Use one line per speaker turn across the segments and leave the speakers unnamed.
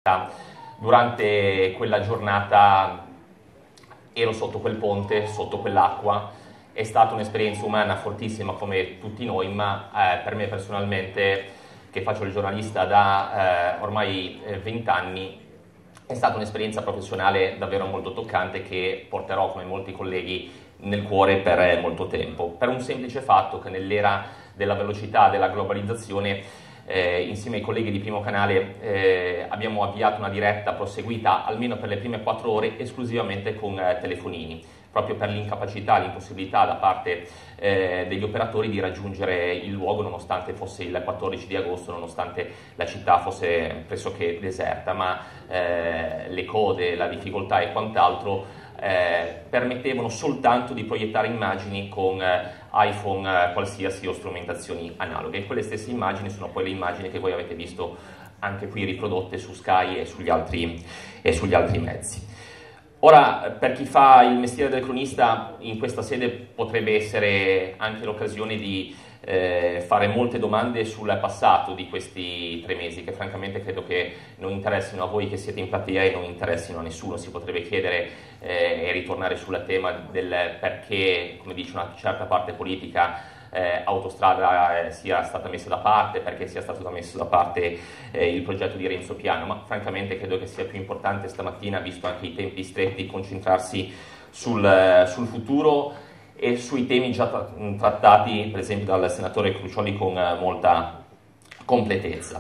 Durante quella giornata ero sotto quel ponte, sotto quell'acqua. È stata un'esperienza umana fortissima come tutti noi, ma per me personalmente, che faccio il giornalista da ormai 20 anni, è stata un'esperienza professionale davvero molto toccante che porterò, come molti colleghi, nel cuore per molto tempo, per un semplice fatto che nell'era della velocità, della globalizzazione, insieme ai colleghi di Primo Canale abbiamo avviato una diretta proseguita almeno per le prime 4 ore esclusivamente con telefonini, proprio per l'incapacità, l'impossibilità da parte degli operatori di raggiungere il luogo nonostante fosse il 14 di agosto, nonostante la città fosse pressoché deserta, ma le code, la difficoltà e quant'altro permettevano soltanto di proiettare immagini con iPhone qualsiasi o strumentazioni analoghe, e quelle stesse immagini sono poi le immagini che voi avete visto anche qui riprodotte su Sky e sugli altri mezzi. Ora, per chi fa il mestiere del cronista, in questa sede potrebbe essere anche l'occasione di fare molte domande sul passato di questi 3 mesi, che francamente credo che non interessino a voi che siete in platea e non interessino a nessuno. Si potrebbe chiedere e ritornare sul tema del perché, come dice una certa parte politica, Autostrada sia stata messa da parte, perché sia stato messo da parte il progetto di Renzo Piano, ma francamente credo che sia più importante stamattina, visto anche i tempi stretti, concentrarsi sul futuro e sui temi già trattati per esempio dal senatore Crucioli con molta completezza.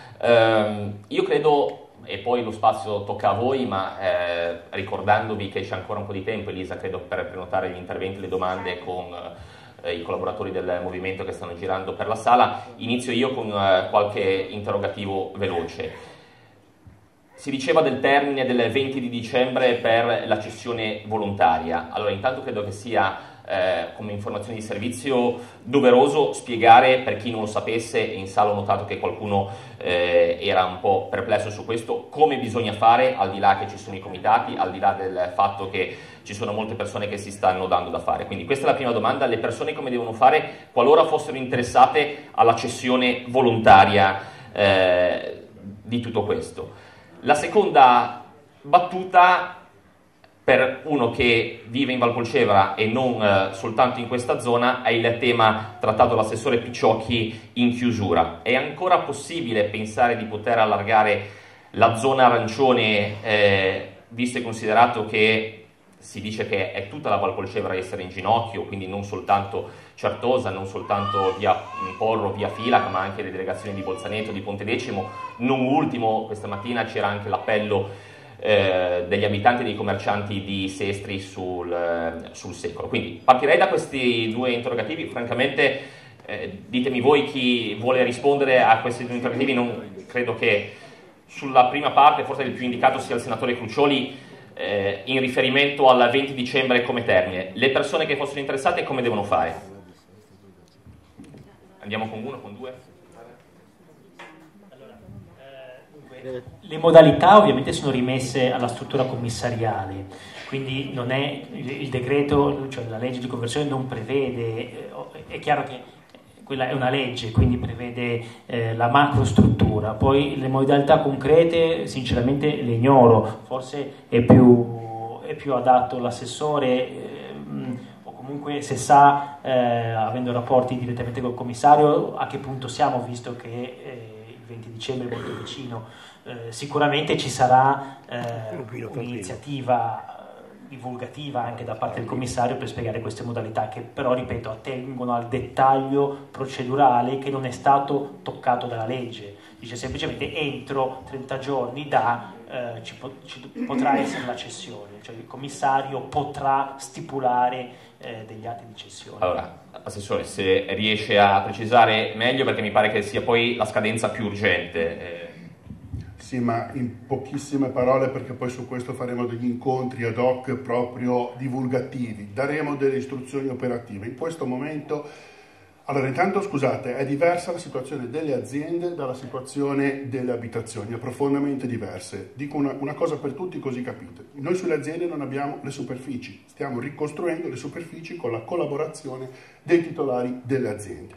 Io credo, e poi lo spazio tocca a voi, ma ricordandovi che c'è ancora un po' di tempo, Elisa, credo, per prenotare gli interventi e le domande con i collaboratori del movimento che stanno girando per la sala, inizio io con qualche interrogativo veloce. Si diceva del termine del 20 di dicembre per la cessione volontaria. Allora, intanto credo che sia come informazione di servizio doveroso spiegare, per chi non lo sapesse, e in sala ho notato che qualcuno era un po' perplesso su questo, come bisogna fare, al di là che ci sono i comitati, al di là del fatto che ci sono molte persone che si stanno dando da fare. Quindi questa è la prima domanda: le persone come devono fare qualora fossero interessate alla cessione volontaria di tutto questo. La seconda battuta, per uno che vive in Valpolcevera e non soltanto in questa zona, è il tema trattato dall'assessore Picciocchi in chiusura. È ancora possibile pensare di poter allargare la zona arancione, visto e considerato che si dice che è tutta la Valpolcevera a essere in ginocchio, quindi non soltanto Certosa, non soltanto via Porro, via Filac, ma anche le delegazioni di Bolzaneto, di Pontedecimo. Non ultimo, questa mattina c'era anche l'appello degli abitanti e dei commercianti di Sestri sul Secolo. Quindi partirei da questi 2 interrogativi. Francamente, ditemi voi chi vuole rispondere a questi 2 interrogativi. Non credo che sulla prima parte forse il più indicato sia il senatore Crucioli, in riferimento al 20 dicembre come termine. Le persone che fossero interessate come devono fare? Andiamo con 1, con 2?
Le modalità ovviamente sono rimesse alla struttura commissariale, quindi non è il decreto, cioè la legge di conversione non prevede, è chiaro che quella è una legge, quindi prevede la macrostruttura. Poi le modalità concrete sinceramente le ignoro, forse è più adatto l'assessore, o comunque se sa, avendo rapporti direttamente col commissario, a che punto siamo, visto che il 20 dicembre è molto vicino. Sicuramente ci sarà un'iniziativa divulgativa anche da parte del commissario per spiegare queste modalità, che però, ripeto, attengono al dettaglio procedurale che non è stato toccato dalla legge. Dice semplicemente entro 30 giorni potrà essere la cessione, cioè il commissario potrà stipulare degli atti di cessione.
Allora, Assessore, se riesce a precisare meglio, perché mi pare che sia poi la scadenza più urgente.
Sì, ma in pochissime parole, perché poi su questo faremo degli incontri ad hoc proprio divulgativi, daremo delle istruzioni operative. In questo momento, allora intanto scusate, è diversa la situazione delle aziende dalla situazione delle abitazioni, è profondamente diverse. Dico una cosa per tutti così capite. Noi sulle aziende non abbiamo le superfici, stiamo ricostruendo le superfici con la collaborazione dei titolari delle aziende.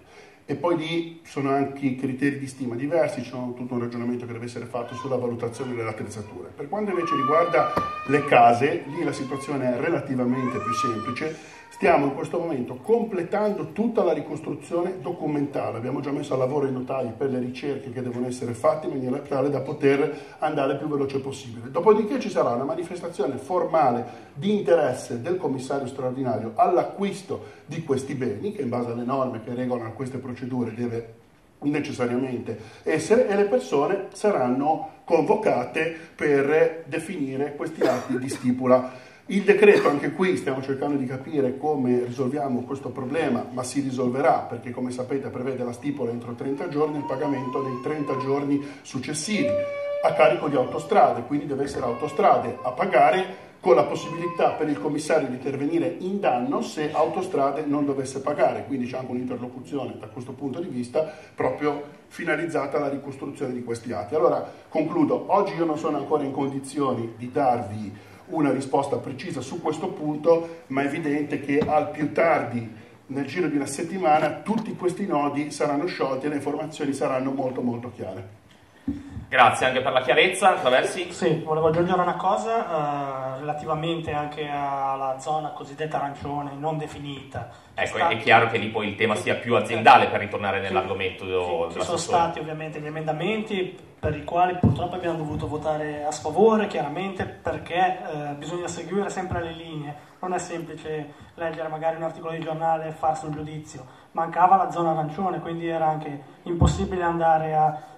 E poi lì sono anche i criteri di stima diversi, c'è tutto un ragionamento che deve essere fatto sulla valutazione delle attrezzature. Per quanto invece riguarda le case, lì la situazione è relativamente più semplice. Stiamo in questo momento completando tutta la ricostruzione documentale, abbiamo già messo a lavoro i notai per le ricerche che devono essere fatte in maniera tale da poter andare il più veloce possibile. Dopodiché ci sarà una manifestazione formale di interesse del commissario straordinario all'acquisto di questi beni, che in base alle norme che regolano queste procedure deve necessariamente essere, e le persone saranno convocate per definire questi atti di stipula. Il decreto, anche qui stiamo cercando di capire come risolviamo questo problema, ma si risolverà perché, come sapete, prevede la stipula entro 30 giorni e il pagamento nei 30 giorni successivi a carico di Autostrade, quindi deve essere Autostrade a pagare, con la possibilità per il commissario di intervenire in danno se Autostrade non dovesse pagare, quindi c'è anche un'interlocuzione da questo punto di vista proprio finalizzata alla ricostruzione di questi atti. Allora, concludo, oggi io non sono ancora in condizioni di darvi una risposta precisa su questo punto, ma è evidente che al più tardi nel giro di una settimana tutti questi nodi saranno sciolti e le informazioni saranno molto molto chiare.
Grazie anche per la chiarezza. Traversi?
Sì, volevo aggiungere una cosa relativamente anche alla zona cosiddetta arancione non definita.
Ecco, è chiaro che lì poi il tema sia più aziendale per ritornare nell'argomento.
Sì, ci sono stati ovviamente gli emendamenti per i quali purtroppo abbiamo dovuto votare a sfavore, chiaramente, perché bisogna seguire sempre le linee. Non è semplice leggere magari un articolo di giornale e farsi un giudizio. Mancava la zona arancione, quindi era anche impossibile andare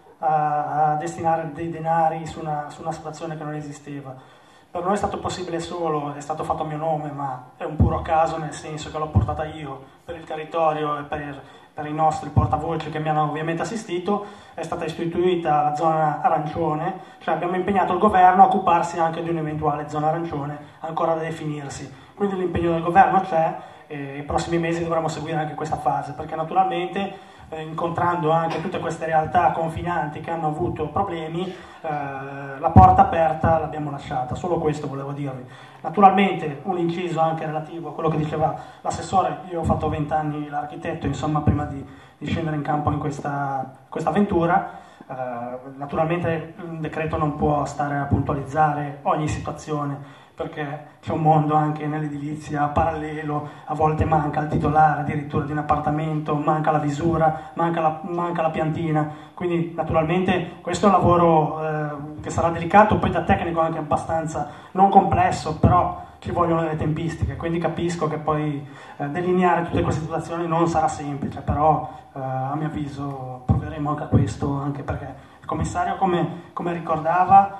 a destinare dei denari su una situazione che non esisteva. Per noi è stato possibile solo, è stato fatto a mio nome, ma è un puro caso, nel senso che l'ho portata io per il territorio e per i nostri portavoce che mi hanno ovviamente assistito. È stata istituita la zona arancione, cioè abbiamo impegnato il governo a occuparsi anche di un'eventuale zona arancione ancora da definirsi. Quindi l'impegno del governo c'è e i prossimi mesi dovremo seguire anche questa fase, perché naturalmente incontrando anche tutte queste realtà confinanti che hanno avuto problemi, la porta aperta l'abbiamo lasciata. Solo questo volevo dirvi. Naturalmente un inciso anche relativo a quello che diceva l'assessore. Io ho fatto 20 anni l'architetto, insomma, prima di scendere in campo in questa avventura. Naturalmente il decreto non può stare a puntualizzare ogni situazione, perché c'è un mondo anche nell'edilizia parallelo, a volte manca il titolare addirittura di un appartamento, manca la visura, manca la piantina, quindi naturalmente questo è un lavoro che sarà delicato, poi da tecnico anche abbastanza non complesso, però ci vogliono delle tempistiche, quindi capisco che poi delineare tutte queste situazioni non sarà semplice, però a mio avviso proveremo anche a questo, anche perché il commissario, come ricordava,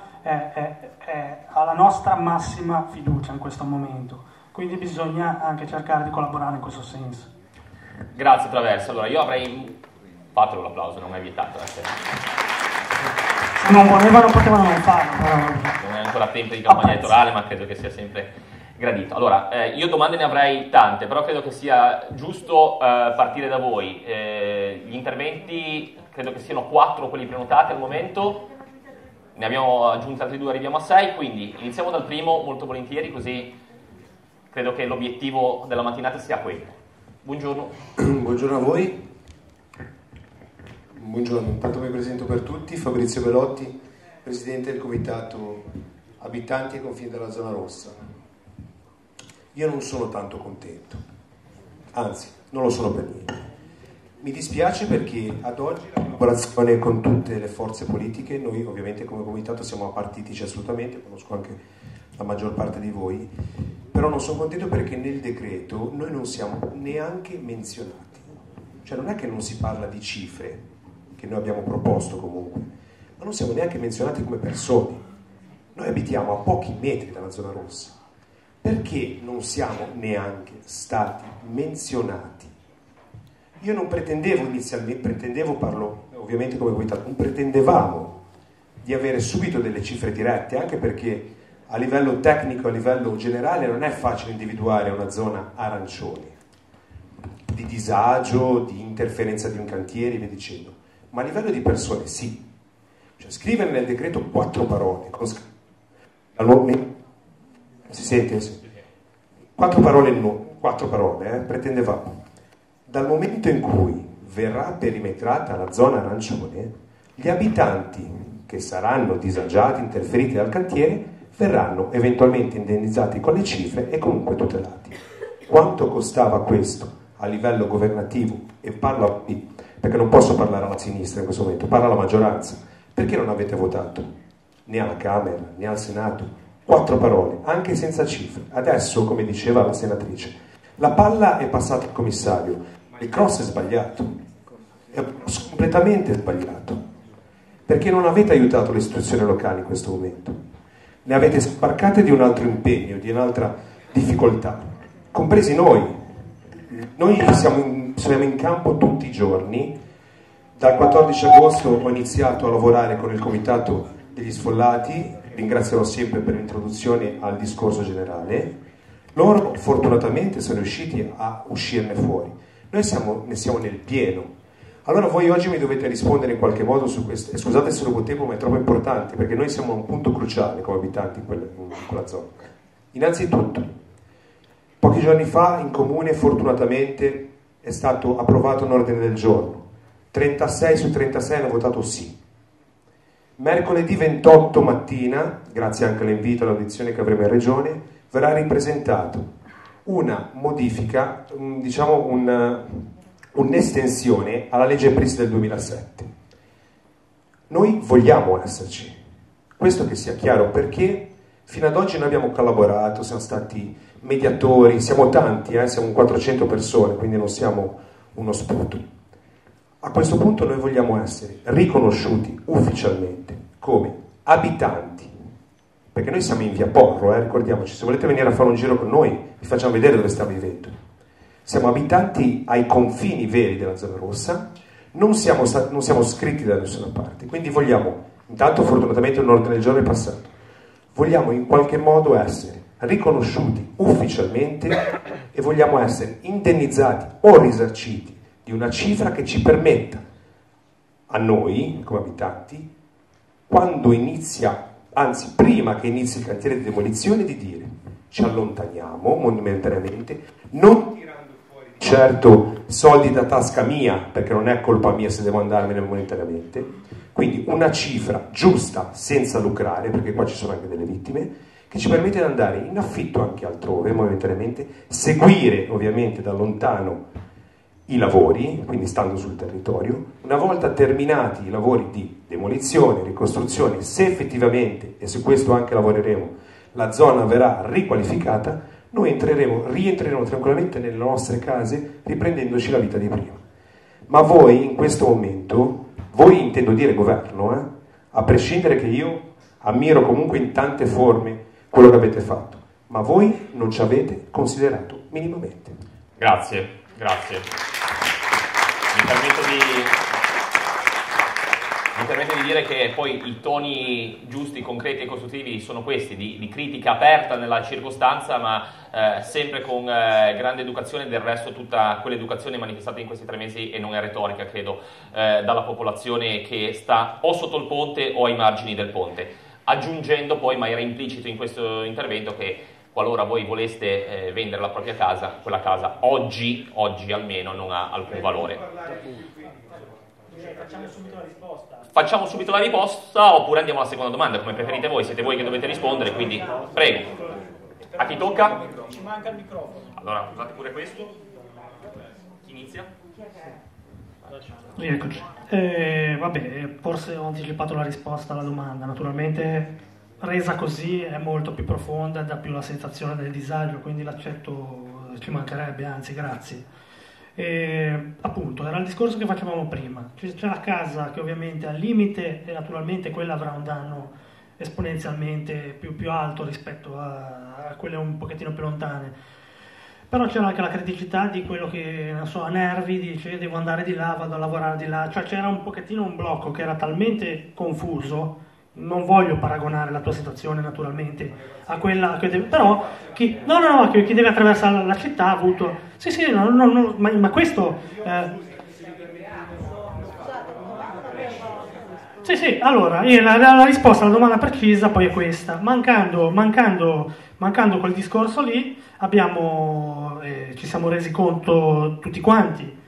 ha la nostra massima fiducia in questo momento, quindi bisogna anche cercare di collaborare in questo senso.
Grazie Traverso. Allora io avrei fatelo l'applauso, non è vietato.
Se non volevano potevano non farlo, però
non è ancora tempo di campagna elettorale, ma credo che sia sempre gradito. Allora, io domande ne avrei tante, però credo che sia giusto partire da voi. Gli interventi credo che siano 4 quelli prenotati al momento. Ne abbiamo aggiunti altri 2, arriviamo a 6, quindi iniziamo dal primo molto volentieri, così credo che l'obiettivo della mattinata sia quello. Buongiorno.
Buongiorno a voi. Buongiorno, intanto mi presento per tutti, Fabrizio Belotti, Presidente del Comitato Abitanti e Confini della Zona Rossa. Io non sono tanto contento, anzi, non lo sono per niente. Mi dispiace perché ad oggi la collaborazione con tutte le forze politiche, noi ovviamente come comitato siamo apartitici assolutamente, conosco anche la maggior parte di voi, però non sono contento perché nel decreto noi non siamo neanche menzionati. Cioè non è che non si parla di cifre, che noi abbiamo proposto comunque, ma non siamo neanche menzionati come persone. Noi abitiamo a pochi metri dalla zona rossa. Perché non siamo neanche stati menzionati? Io non pretendevo inizialmente, parlo ovviamente come comitato, non pretendevamo di avere subito delle cifre dirette, anche perché a livello tecnico, a livello generale, non è facile individuare una zona arancione, di disagio, di interferenza di un cantiere, via dicendo. Ma a livello di persone sì. Cioè scrivere nel decreto 4 parole, si sente? Sì. 4 parole, pretendevamo. Dal momento in cui verrà perimetrata la zona arancione, gli abitanti che saranno disagiati, interferiti dal cantiere, verranno eventualmente indennizzati con le cifre e comunque tutelati. Quanto costava questo a livello governativo? E parlo perché non posso parlare alla sinistra in questo momento, parlo alla maggioranza. Perché non avete votato? Né alla Camera, né al Senato. 4 parole, anche senza cifre. Adesso, come diceva la senatrice, la palla è passata al commissario, ma il cross è sbagliato. È completamente sbagliato. Perché non avete aiutato le istituzioni locali in questo momento. Ne avete sbarcate di un altro impegno, di un'altra difficoltà, compresi noi. Noi siamo in campo tutti i giorni. Dal 14 agosto ho iniziato a lavorare con il Comitato degli Sfollati, ringrazierò sempre per l'introduzione al discorso generale. Loro fortunatamente sono riusciti a uscirne fuori. Noi ne siamo nel pieno. Allora voi oggi mi dovete rispondere in qualche modo su questo, e scusate se rubo tempo, ma è troppo importante, perché noi siamo a un punto cruciale come abitanti in quella zona. Innanzitutto, pochi giorni fa in comune fortunatamente è stato approvato un ordine del giorno, 36 su 36 hanno votato sì. Mercoledì 28 mattina, grazie anche all'invito e all'audizione che avremo in Regione, verrà ripresentato una modifica, diciamo un'estensione alla legge PRIS del 2007. Noi vogliamo esserci, questo che sia chiaro, perché fino ad oggi noi abbiamo collaborato, siamo stati mediatori, siamo tanti, siamo 400 persone, quindi non siamo uno sputo. A questo punto noi vogliamo essere riconosciuti ufficialmente come abitanti, perché noi siamo in via Porro, ricordiamoci, se volete venire a fare un giro con noi vi facciamo vedere dove stiamo vivendo. Siamo abitanti ai confini veri della zona rossa, non siamo scritti da nessuna parte, quindi vogliamo, intanto fortunatamente un ordine del giorno è passato, vogliamo in qualche modo essere riconosciuti ufficialmente e vogliamo essere indennizzati o risarciti di una cifra che ci permetta a noi, come abitanti, quando inizia, anzi prima che inizi il cantiere di demolizione, di dire ci allontaniamo momentaneamente, non tirando fuori certo soldi da tasca mia, perché non è colpa mia se devo andarmene momentaneamente, quindi una cifra giusta senza lucrare, perché qua ci sono anche delle vittime, che ci permette di andare in affitto anche altrove momentaneamente, seguire ovviamente da lontano i lavori, quindi stando sul territorio. Una volta terminati i lavori di demolizione, ricostruzione, se effettivamente, e su questo anche lavoreremo, la zona verrà riqualificata, noi rientreremo tranquillamente nelle nostre case riprendendoci la vita di prima. Ma voi in questo momento, voi intendo dire governo, a prescindere che io ammiro comunque in tante forme quello che avete fatto, ma voi non ci avete considerato minimamente.
Grazie. Mi permetto di dire che poi i toni giusti, concreti e costruttivi sono questi, di critica aperta nella circostanza, ma sempre con grande educazione. Del resto tutta quell'educazione manifestata in questi 3 mesi, e non è retorica credo, dalla popolazione che sta o sotto il ponte o ai margini del ponte, aggiungendo poi, ma era implicito in questo intervento, che qualora voi voleste vendere la propria casa, quella casa oggi almeno non ha alcun valore. Facciamo subito la risposta oppure andiamo alla seconda domanda, come preferite voi, siete voi che dovete rispondere, quindi prego. A chi tocca?
Ci manca il microfono.
Allora, usate pure questo. Chi inizia?
Eccoci. Vabbè, forse ho anticipato la risposta alla domanda, naturalmente resa così è molto più profonda e dà più la sensazione del disagio, quindi l'accetto, ci mancherebbe, anzi grazie. Appunto, era il discorso che facevamo prima, c'è la casa che ovviamente è al limite e naturalmente quella avrà un danno esponenzialmente più alto rispetto a quelle un pochettino più lontane, però c'era anche la criticità di quello che, non so, a Nervi dice devo andare di là, vado a lavorare di là, cioè c'era un pochettino un blocco che era talmente confuso. Non voglio paragonare la tua situazione naturalmente a quella che deve, però chi deve attraversare la città ha avuto ma questo allora la risposta alla domanda precisa poi è questa: mancando quel discorso lì ci siamo resi conto tutti quanti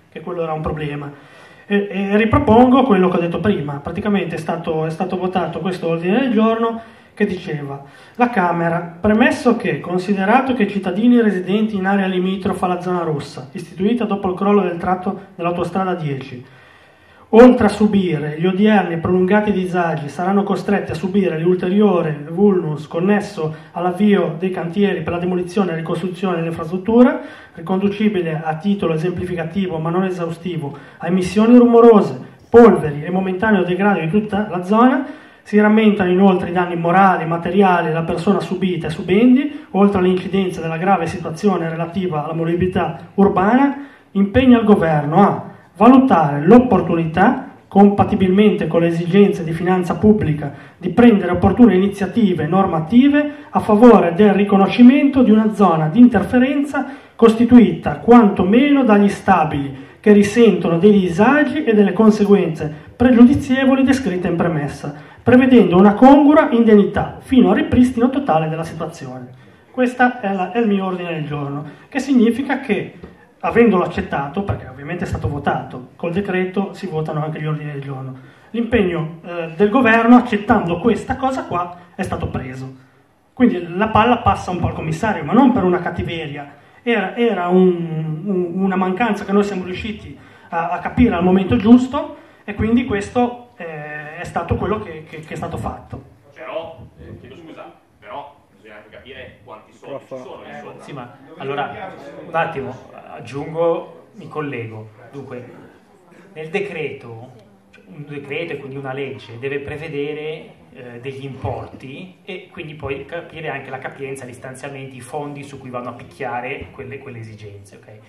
che quello era un problema. E ripropongo quello che ho detto prima. Praticamente è stato votato questo ordine del giorno che diceva: la Camera, premesso che, considerato che i cittadini residenti in area limitrofa alla zona rossa, istituita dopo il crollo del tratto dell'autostrada 10, oltre a subire gli odierni e prolungati disagi, saranno costretti a subire l'ulteriore vulnus connesso all'avvio dei cantieri per la demolizione e ricostruzione dell'infrastruttura, riconducibile a titolo esemplificativo ma non esaustivo a emissioni rumorose, polveri e momentaneo degrado di tutta la zona, si rammentano inoltre i danni morali e materiali alla persona subita e subendi, oltre all'incidenza della grave situazione relativa alla mobilità urbana, impegna il Governo a valutare l'opportunità, compatibilmente con le esigenze di finanza pubblica, di prendere opportune iniziative normative a favore del riconoscimento di una zona di interferenza costituita quantomeno dagli stabili che risentono dei disagi e delle conseguenze pregiudizievoli descritte in premessa, prevedendo una congrua indennità fino al ripristino totale della situazione. Questo è il mio ordine del giorno, che significa che, avendolo accettato, perché ovviamente è stato votato, col decreto si votano anche gli ordini del giorno, l'impegno del governo, accettando questa cosa qua, è stato preso. Quindi la palla passa un po' al commissario, ma non per una cattiveria, era una mancanza che noi siamo riusciti a capire al momento giusto, e quindi questo è stato quello che è stato fatto.
Però, chiedo scusa, però bisogna anche capire quanti soldi ci sono.
Sì, ma allora un attimo, aggiungo, mi collego. Dunque, nel decreto, un decreto e quindi una legge deve prevedere degli importi e quindi poi capire anche la capienza, gli stanziamenti, i fondi su cui vanno a picchiare quelle esigenze. Okay?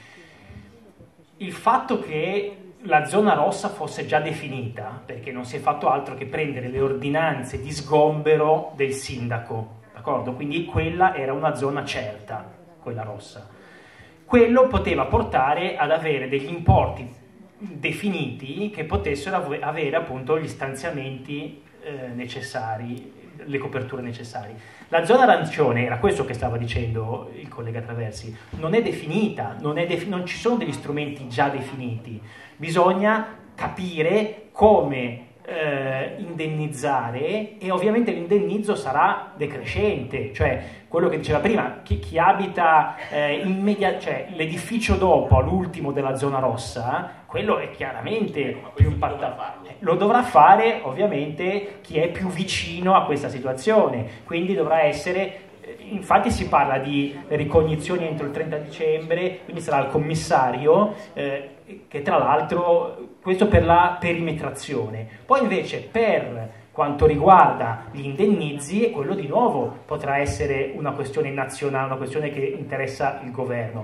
Il fatto che la zona rossa fosse già definita, perché non si è fatto altro che prendere le ordinanze di sgombero del sindaco, d'accordo? Quindi quella era una zona certa, quella rossa. Quello poteva portare ad avere degli importi definiti che potessero avere appunto gli stanziamenti necessari, le coperture necessarie. La zona arancione, era questo che stava dicendo il collega Traversi, non è definita, non ci sono degli strumenti già definiti, bisogna capire come indennizzare, e ovviamente l'indennizzo sarà decrescente, cioè quello che diceva prima, chi abita cioè l'edificio dopo all'ultimo della zona rossa, quello è chiaramente più impattato. Lo dovrà fare ovviamente chi è più vicino a questa situazione, quindi dovrà essere, infatti si parla di ricognizioni entro il 30 dicembre, quindi sarà il commissario che tra l'altro, questo per la perimetrazione. Poi invece per quanto riguarda gli indennizi, e quello di nuovo potrà essere una questione nazionale, una questione che interessa il governo.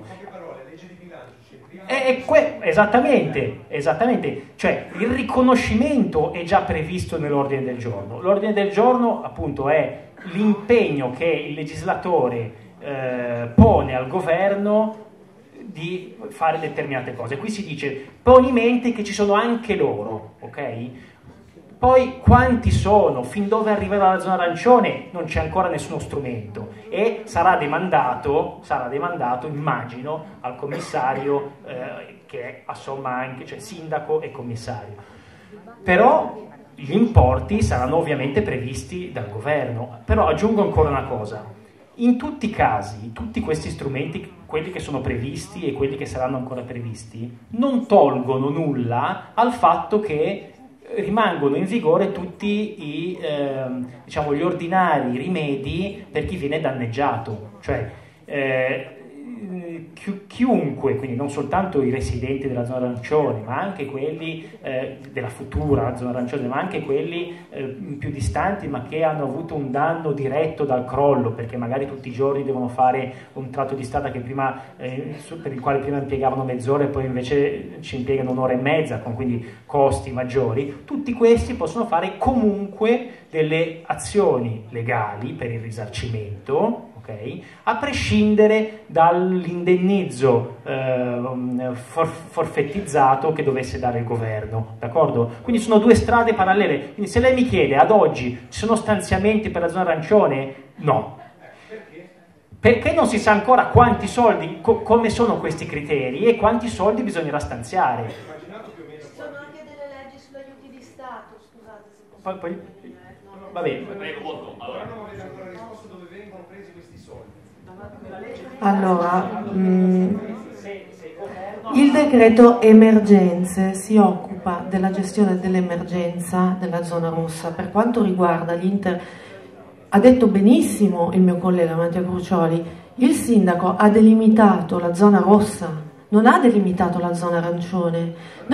Esattamente, cioè il riconoscimento è già previsto nell'ordine del giorno. L'ordine del giorno appunto è l'impegno che il legislatore pone al governo di fare determinate cose. Qui si dice poni in mente che ci sono anche loro, ok? Poi quanti sono, fin dove arriverà la zona arancione, non c'è ancora nessuno strumento e sarà demandato, immagino, al commissario che assomma anche, cioè sindaco e commissario. Però gli importi saranno ovviamente previsti dal governo. Però aggiungo ancora una cosa: in tutti i casi, tutti questi strumenti, quelli che sono previsti e quelli che saranno ancora previsti, non tolgono nulla al fatto che rimangono in vigore tutti gli ordinari rimedi per chi viene danneggiato, cioè chiunque, quindi non soltanto i residenti della zona arancione, ma anche quelli della futura zona arancione, ma anche quelli più distanti, ma che hanno avuto un danno diretto dal crollo, perché magari tutti i giorni devono fare un tratto di strada che prima, per il quale prima impiegavano mezz'ora e poi invece ci impiegano un'ora e mezza, con quindi costi maggiori. Tutti questi possono fare comunque delle azioni legali per il risarcimento, okay, a prescindere dall'indennizzo forfettizzato che dovesse dare il governo, d'accordo? Quindi sono due strade parallele. Quindi se lei mi chiede ad oggi ci sono stanziamenti per la zona arancione, no. perché non si sa ancora quanti soldi, come sono questi criteri e quanti soldi bisognerà stanziare.
Ci sono anche delle leggi sugli aiuti di Stato, scusate se posso.
Poi va bene.
Prego, molto. Allora,
non avete ancora risposto dove vengono presi questi soldi.
Allora, il decreto emergenze si occupa della gestione dell'emergenza della zona rossa. Per quanto riguarda ha detto benissimo il mio collega Matteo Crucioli, il sindaco ha delimitato la zona rossa, non ha delimitato la zona arancione.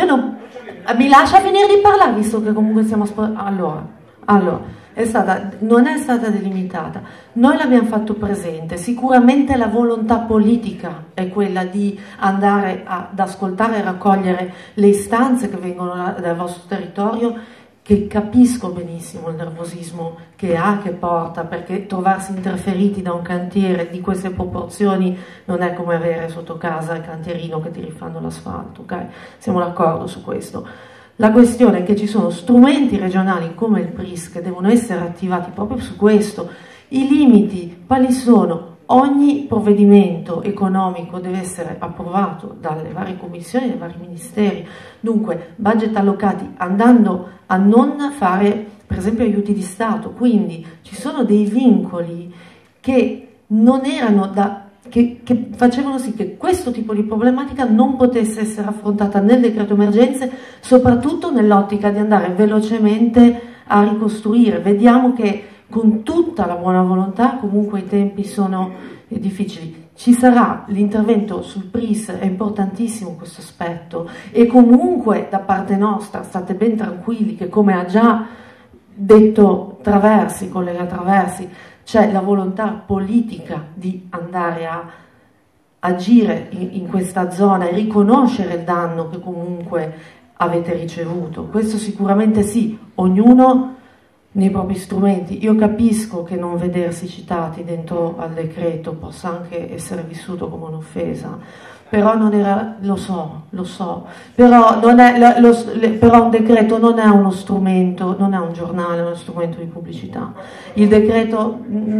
Mi lascia finire di parlare, visto che comunque siamo... Allora, non è stata delimitata, noi l'abbiamo fatto presente, sicuramente la volontà politica è quella di andare ad ascoltare e raccogliere le istanze che vengono dal vostro territorio, che capisco benissimo il nervosismo che porta, perché trovarsi interferiti da un cantiere di queste proporzioni non è come avere sotto casa il cantierino che ti rifanno l'asfalto, ok? Siamo d'accordo su questo. La questione è che ci sono strumenti regionali come il PRIS che devono essere attivati proprio su questo. I limiti quali sono? Ogni provvedimento economico deve essere approvato dalle varie commissioni, dai vari ministeri. Dunque, budget allocati andando a non fare, per esempio, aiuti di Stato. Quindi ci sono dei vincoli che non erano che facevano sì che questo tipo di problematica non potesse essere affrontata nel decreto emergenze, soprattutto nell'ottica di andare velocemente a ricostruire. Vediamo che con tutta la buona volontà comunque i tempi sono difficili. Ci sarà l'intervento sul PRIS, è importantissimo questo aspetto, e comunque da parte nostra state ben tranquilli che, come ha già detto Traversi, collega Traversi, c'è la volontà politica di andare a agire in questa zona e riconoscere il danno che comunque avete ricevuto. Questo sicuramente sì, ognuno nei propri strumenti. Io capisco che non vedersi citati dentro al decreto possa anche essere vissuto come un'offesa, però non era, lo so, però, però un decreto non è uno strumento, non è un giornale, è uno strumento di pubblicità. Il decreto,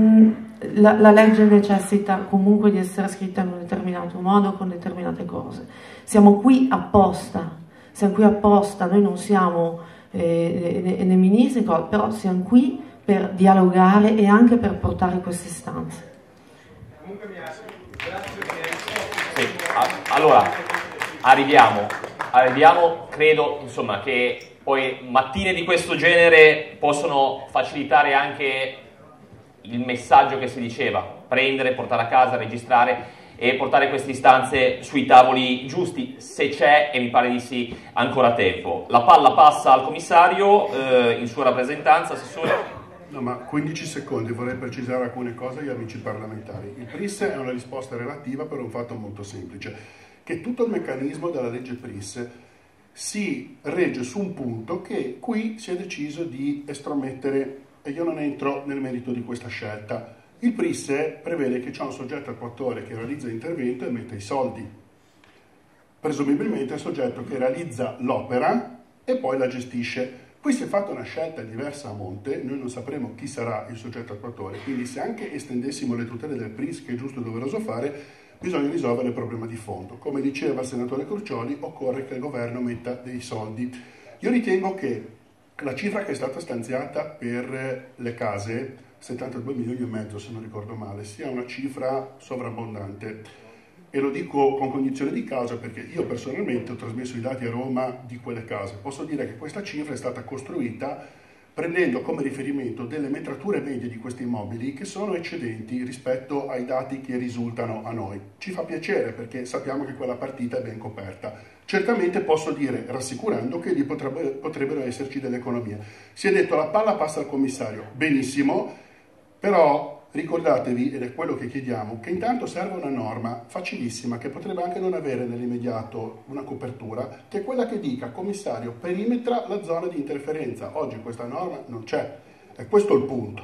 la legge necessita comunque di essere scritta in un determinato modo, con determinate cose. Siamo qui apposta, noi non siamo né ministri, però siamo qui per dialogare e anche per portare queste istanze.
Comunque mi ha... Grazie.
Sì, allora arriviamo, credo insomma che poi mattine di questo genere possono facilitare anche il messaggio che si diceva, prendere, portare a casa, registrare e portare queste istanze sui tavoli giusti, se c'è, e mi pare di sì, ancora tempo. La palla passa al commissario in sua rappresentanza, assessore.
No, ma 15 secondi, vorrei precisare alcune cose agli amici parlamentari. Il PRIS è una risposta relativa per un fatto molto semplice, che tutto il meccanismo della legge PRIS si regge su un punto che qui si è deciso di estromettere, e io non entro nel merito di questa scelta. Il PRIS prevede che c'è un soggetto attuatore che realizza l'intervento e mette i soldi. Presumibilmente è il soggetto che realizza l'opera e poi la gestisce. Qui si è fatta una scelta diversa a monte, noi non sapremo chi sarà il soggetto attuatore, quindi se anche estendessimo le tutele del PRIS, che è giusto e doveroso fare, bisogna risolvere il problema di fondo. Come diceva il senatore Crucioli, occorre che il governo metta dei soldi. Io ritengo che la cifra che è stata stanziata per le case, 72 milioni e mezzo se non ricordo male, sia una cifra sovrabbondante. E lo dico con cognizione di causa perché io personalmente ho trasmesso i dati a Roma di quelle case. Posso dire che questa cifra è stata costruita prendendo come riferimento delle metrature medie di questi immobili che sono eccedenti rispetto ai dati che risultano a noi. Ci fa piacere perché sappiamo che quella partita è ben coperta. Certamente posso dire, rassicurando, che lì potrebbero esserci delle economie. Si è detto la palla passa al commissario, benissimo, però ricordatevi, ed è quello che chiediamo, che intanto serve una norma facilissima che potrebbe anche non avere nell'immediato una copertura, che è quella che dica, commissario, perimetra la zona di interferenza. Oggi questa norma non c'è, è questo il punto.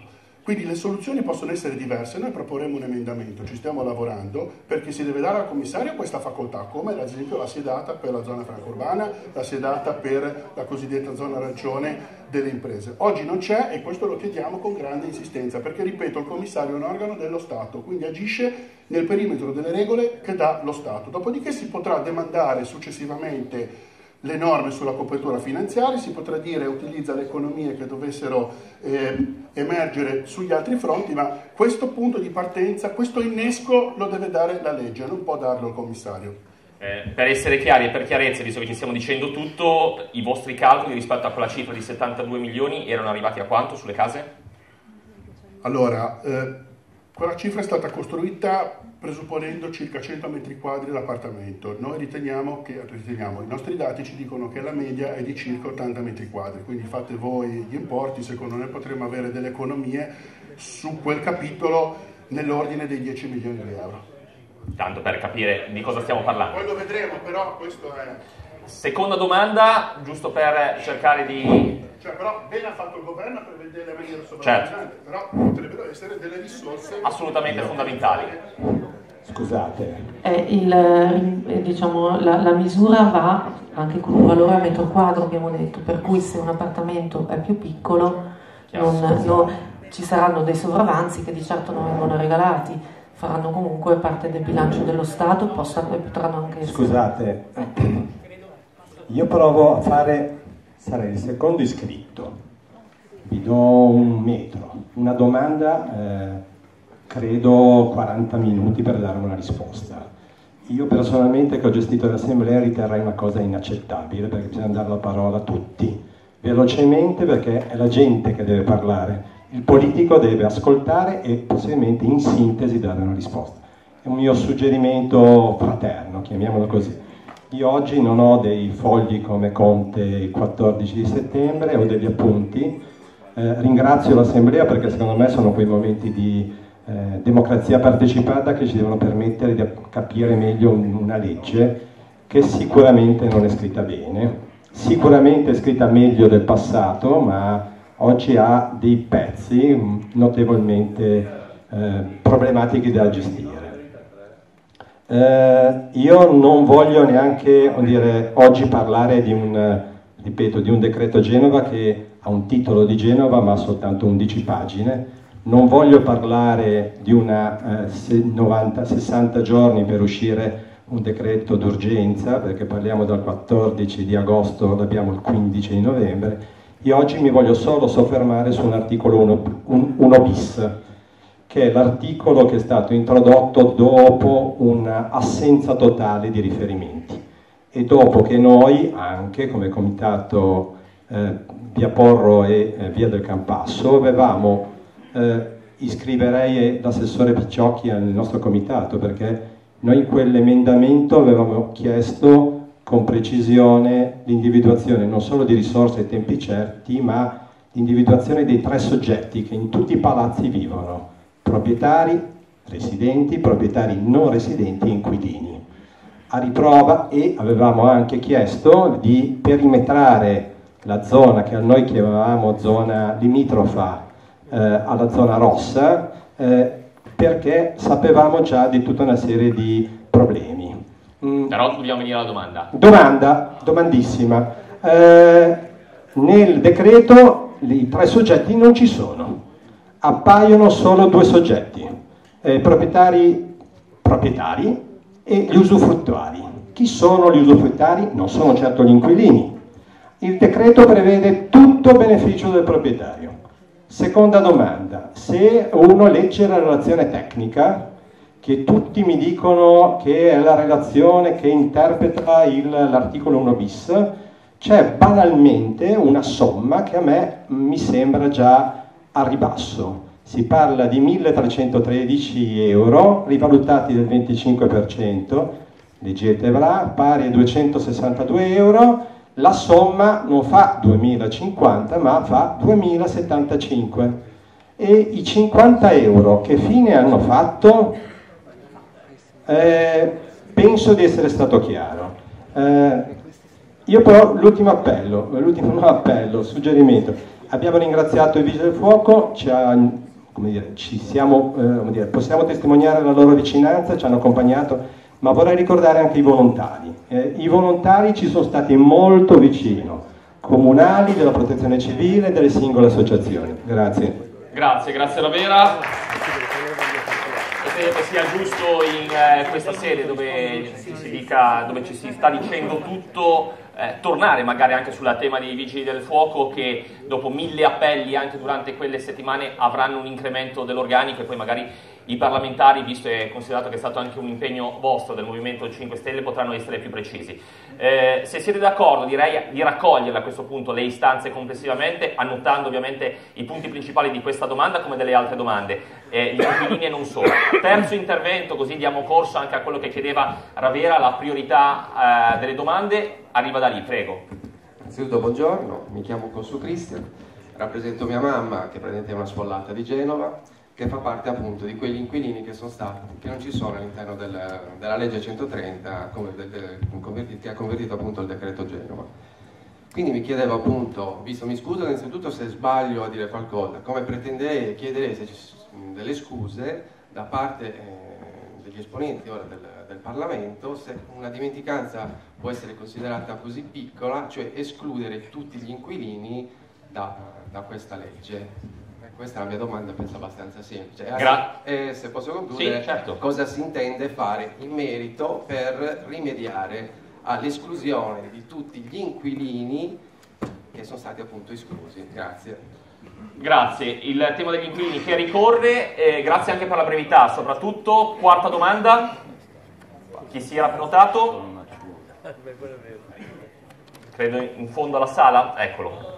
Quindi le soluzioni possono essere diverse, noi proporremo un emendamento, ci stiamo lavorando, perché si deve dare al commissario questa facoltà, come ad esempio la si è data per la zona franca urbana, la si è data per la cosiddetta zona arancione delle imprese. Oggi non c'è e questo lo chiediamo con grande insistenza, perché ripeto, il commissario è un organo dello Stato, quindi agisce nel perimetro delle regole che dà lo Stato. Dopodiché si potrà demandare successivamente le norme sulla copertura finanziaria, si potrà dire utilizza le economie che dovessero emergere sugli altri fronti, ma questo punto di partenza, questo innesco lo deve dare la legge, non può darlo il commissario.
Per essere chiari e per chiarezza, visto che ci stiamo dicendo tutto, i vostri calcoli rispetto a quella cifra di 72 milioni erano arrivati a quanto sulle case?
Allora, quella cifra è stata costruita presupponendo circa 100 metri quadri l'appartamento. Noi riteniamo, i nostri dati ci dicono che la media è di circa 80 metri quadri, quindi fate voi gli importi, secondo noi potremmo avere delle economie su quel capitolo nell'ordine dei 10 milioni di euro.
Tanto per capire di cosa stiamo parlando.
Poi lo vedremo, però questo è...
Seconda domanda, giusto per cercare di...
però bene ha fatto il governo per vedere la maniera
certo.
Però potrebbero essere delle risorse
assolutamente fondamentali.
Scusate.
Diciamo, la misura va anche con un valore a metro quadro, abbiamo detto, per cui se un appartamento è più piccolo ci saranno dei sovravanzi che di certo non vengono regalati, faranno comunque parte del bilancio dello Stato e potranno anche essere...
Scusate, io provo a fare, sarei il secondo iscritto, vi do un metro, una domanda, credo 40 minuti per dare una risposta. Io personalmente, che ho gestito l'assemblea, riterrei una cosa inaccettabile, perché bisogna dare la parola a tutti, velocemente, perché è la gente che deve parlare. Il politico deve ascoltare e possibilmente in sintesi dare una risposta. È un mio suggerimento fraterno, chiamiamolo così. Io oggi non ho dei fogli come Conte il 14 di settembre, ho degli appunti. Ringrazio l'Assemblea perché secondo me sono quei momenti di democrazia partecipata che ci devono permettere di capire meglio una legge che sicuramente non è scritta bene, sicuramente è scritta meglio del passato, ma oggi ha dei pezzi notevolmente problematici da gestire. Io non voglio neanche oggi parlare di un decreto Genova che ha un titolo di Genova ma ha soltanto 11 pagine. Non voglio parlare di 60 giorni per uscire un decreto d'urgenza, perché parliamo dal 14 di agosto, l'abbiamo il 15 di novembre. Io oggi mi voglio solo soffermare su un articolo 1 bis, che è l'articolo che è stato introdotto dopo un'assenza totale di riferimenti e dopo che noi, anche come comitato Via Porro e Via del Campasso, avevamo, iscriverei l'assessore Picciocchi nel nostro comitato, perché noi in quell'emendamento avevamo chiesto con precisione l'individuazione non solo di risorse e tempi certi, ma l'individuazione dei 3 soggetti che in tutti i palazzi vivono: proprietari, residenti, proprietari non residenti e inquilini. A riprova, e avevamo anche chiesto di perimetrare la zona che noi chiamavamo zona limitrofa alla zona rossa, perché sapevamo già di tutta una serie di problemi.
Però dobbiamo venire alla
domandissima. Nel decreto i 3 soggetti non ci sono, appaiono solo 2 soggetti, proprietari e gli usufruttuari. Chi sono gli usufruttuari? Non sono certo gli inquilini. Il decreto prevede tutto a beneficio del proprietario. Seconda domanda: se uno legge la relazione tecnica, che tutti mi dicono che è la relazione che interpreta l'articolo 1 bis, c'è banalmente una somma che a me mi sembra già a ribasso. Si parla di 1.313 euro rivalutati del 25%, leggetevela, pari a 262 euro. La somma non fa 2.050 ma fa 2.075. E i 50 euro che fine hanno fatto? Penso di essere stato chiaro. Io però l'ultimo appello, suggerimento: abbiamo ringraziato i Vigili del Fuoco, ci ha come dire, possiamo testimoniare la loro vicinanza, ci hanno accompagnato, ma vorrei ricordare anche i volontari. I volontari ci sono stati molto vicino, comunali, della protezione civile, delle singole associazioni. Grazie.
Grazie davvero. Credo sia giusto in questa sede dove ci si sta dicendo tutto, tornare magari anche sul tema dei vigili del fuoco, che dopo 1000 appelli anche durante quelle settimane avranno un incremento dell'organico, e poi magari i parlamentari, visto e considerato che è stato anche un impegno vostro del Movimento 5 Stelle, potranno essere più precisi. Se siete d'accordo, direi di raccogliere a questo punto le istanze complessivamente, annotando ovviamente i punti principali di questa domanda come delle altre domande, gli inquilini e non solo. Terzo intervento, così diamo corso anche a quello che chiedeva Ravera, la priorità delle domande, arriva da lì, prego.
Innanzitutto buongiorno, mi chiamo Consu Cristian, rappresento mia mamma, che praticamente è una sfollata di Genova, che fa parte appunto di quegli inquilini che non ci sono all'interno della legge 130 che ha convertito appunto il decreto Genova. Quindi mi chiedevo appunto, mi scuso innanzitutto se sbaglio a dire qualcosa, come pretenderei e chiederei se ci sono delle scuse da parte degli esponenti ora del Parlamento, se una dimenticanza può essere considerata così piccola, cioè escludere tutti gli inquilini da questa legge. Questa è la mia domanda, penso abbastanza semplice. Se posso concludere,
sì, certo.
Cosa si intende fare in merito per rimediare all'esclusione di tutti gli inquilini che sono stati appunto esclusi? Grazie.
Grazie. Il tema degli inquilini che ricorre, grazie anche per la brevità, soprattutto. Quarta domanda, chi si era prenotato? Credo in fondo alla sala, eccolo.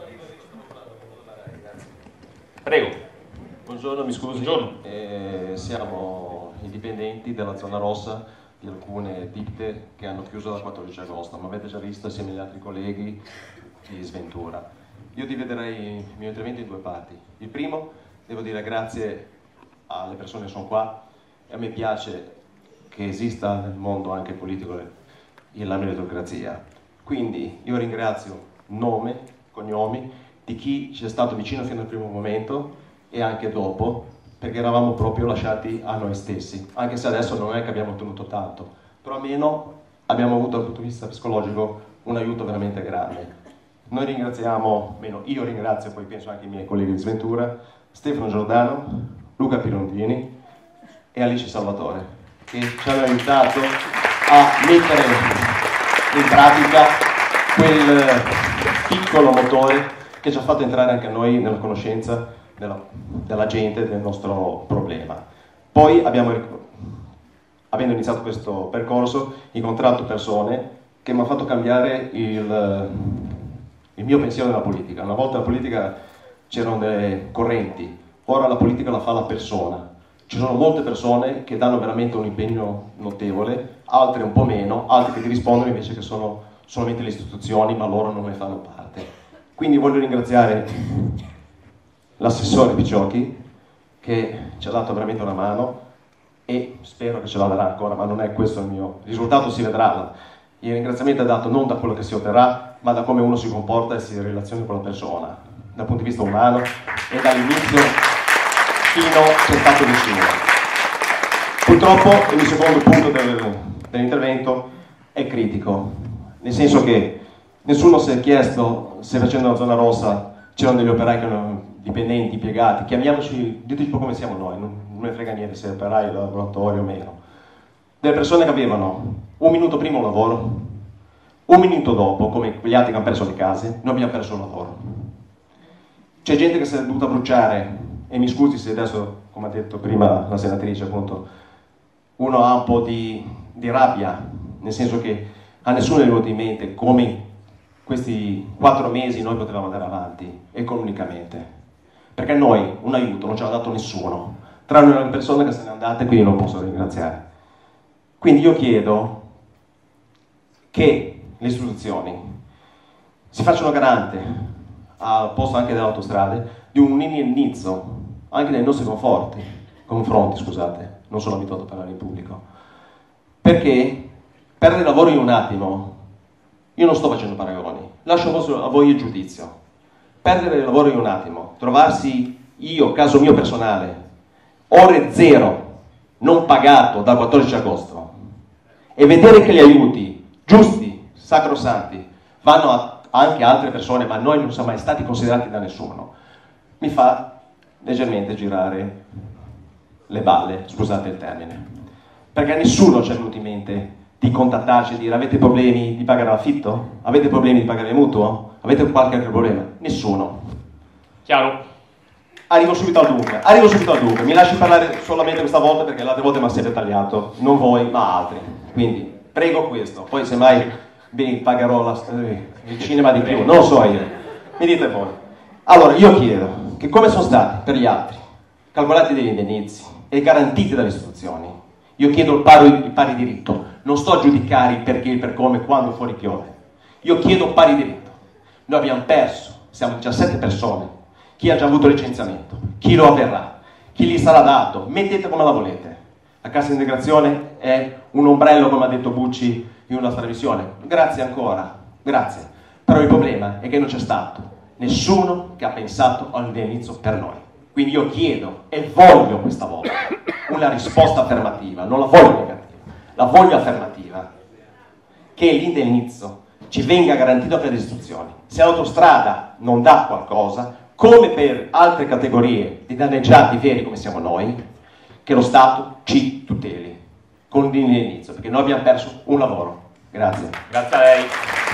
Prego.
Buongiorno, mi scusi.
Buongiorno.
Siamo i dipendenti della zona rossa di alcune ditte che hanno chiuso dal 14 agosto, ma avete già visto assieme agli altri colleghi di sventura. Io dividerei il mio intervento in due parti. Il primo, devo dire grazie alle persone che sono qua, e a me piace che esista nel mondo anche politico la meritocrazia. Quindi io ringrazio nome, cognomi, di chi ci è stato vicino fino al primo momento e anche dopo, perché eravamo proprio lasciati a noi stessi, anche se adesso non è che abbiamo ottenuto tanto, però almeno abbiamo avuto dal punto di vista psicologico un aiuto veramente grande. Noi ringraziamo, io ringrazio, poi penso anche i miei colleghi di Sventura, Stefano Giordano, Luca Pirondini e Alice Salvatore, che ci hanno aiutato a mettere in pratica quel piccolo motore che ci ha fatto entrare anche a noi nella conoscenza della gente, del nostro problema. Poi avendo iniziato questo percorso, incontrato persone che mi hanno fatto cambiare il mio pensiero della politica. Una volta la politica c'erano delle correnti, ora la politica la fa la persona. Ci sono molte persone che danno veramente un impegno notevole, altre un po' meno, altre che ti rispondono invece che sono solamente le istituzioni, ma loro non ne fanno parte. Quindi voglio ringraziare l'assessore Picciocchi, che ci ha dato veramente una mano e spero che ce la darà ancora, ma non è questo il mio risultato, si vedrà. Il ringraziamento è dato non da quello che si otterrà, ma da come uno si comporta e si relaziona con la persona, dal punto di vista umano e dall'inizio fino che è stato vicino. Purtroppo il mio secondo punto dell'intervento è critico, nel senso che nessuno si è chiesto se facendo la zona rossa c'erano degli operai che erano dipendenti, impiegati, chiamiamoci, diteci un po' come siamo noi, non me ne frega niente se è operai, lavoratori o meno. Delle persone che avevano un minuto prima un lavoro, un minuto dopo, come quegli altri che hanno perso le case, noi abbiamo perso il lavoro. C'è gente che si è dovuta bruciare, e mi scusi se adesso, come ha detto prima la senatrice, appunto, uno ha un po' di rabbia, nel senso che a nessuno è venuto in mente come questi 4 mesi noi potevamo andare avanti economicamente, perché noi un aiuto non ce l'ha dato nessuno, tranne le persone che se ne andate, quindi non posso ringraziare. Quindi io chiedo che le istituzioni si facciano garante, al posto anche delle autostrade, di un inizio anche nei nostri confronti, scusate, non sono abituato a parlare in pubblico, perché perdere lavoro in un attimo, io non sto facendo paragoni, lascio a voi il giudizio. Perdere il lavoro in un attimo, trovarsi io, caso mio personale, ore zero non pagato dal 14 agosto e vedere che gli aiuti giusti, sacrosanti, vanno anche a altre persone, ma noi non siamo mai stati considerati da nessuno, mi fa leggermente girare le balle, scusate il termine, perché a nessuno ci è venuto in mente di contattarci e dire: avete problemi di pagare l'affitto? Avete problemi di pagare il mutuo? Avete qualche altro problema? Nessuno.
Chiaro?
Arrivo subito al dunque, mi lasci parlare solamente questa volta perché le altre volte mi ha sempre tagliato, non voi ma altri, quindi prego questo, poi semmai vi pagherò il cinema di più, non lo so io, mi dite voi. Allora io chiedo che come sono stati per gli altri calcolati degli indennizzi e garantiti dalle istituzioni, io chiedo il pari diritto, non sto a giudicare il perché, il per come, quando fuori piove, io chiedo pari diritto. Noi abbiamo perso, siamo 17 persone, chi ha già avuto licenziamento, chi lo avverrà, chi gli sarà dato, mettete come la volete. La cassa integrazione è un ombrello, come ha detto Bucci in una trasmissione, grazie ancora, grazie, però il problema è che non c'è stato nessuno che ha pensato all'indennizzo per noi. Quindi io chiedo e voglio questa volta una risposta affermativa, non la voglio negativa, la voglio affermativa, che l'indennizzo ci venga garantito per le istituzioni. Se l'autostrada non dà qualcosa, come per altre categorie di danneggiati veri come siamo noi, che lo Stato ci tuteli con l'indennizzo, perché noi abbiamo perso un lavoro. Grazie.
Grazie a lei.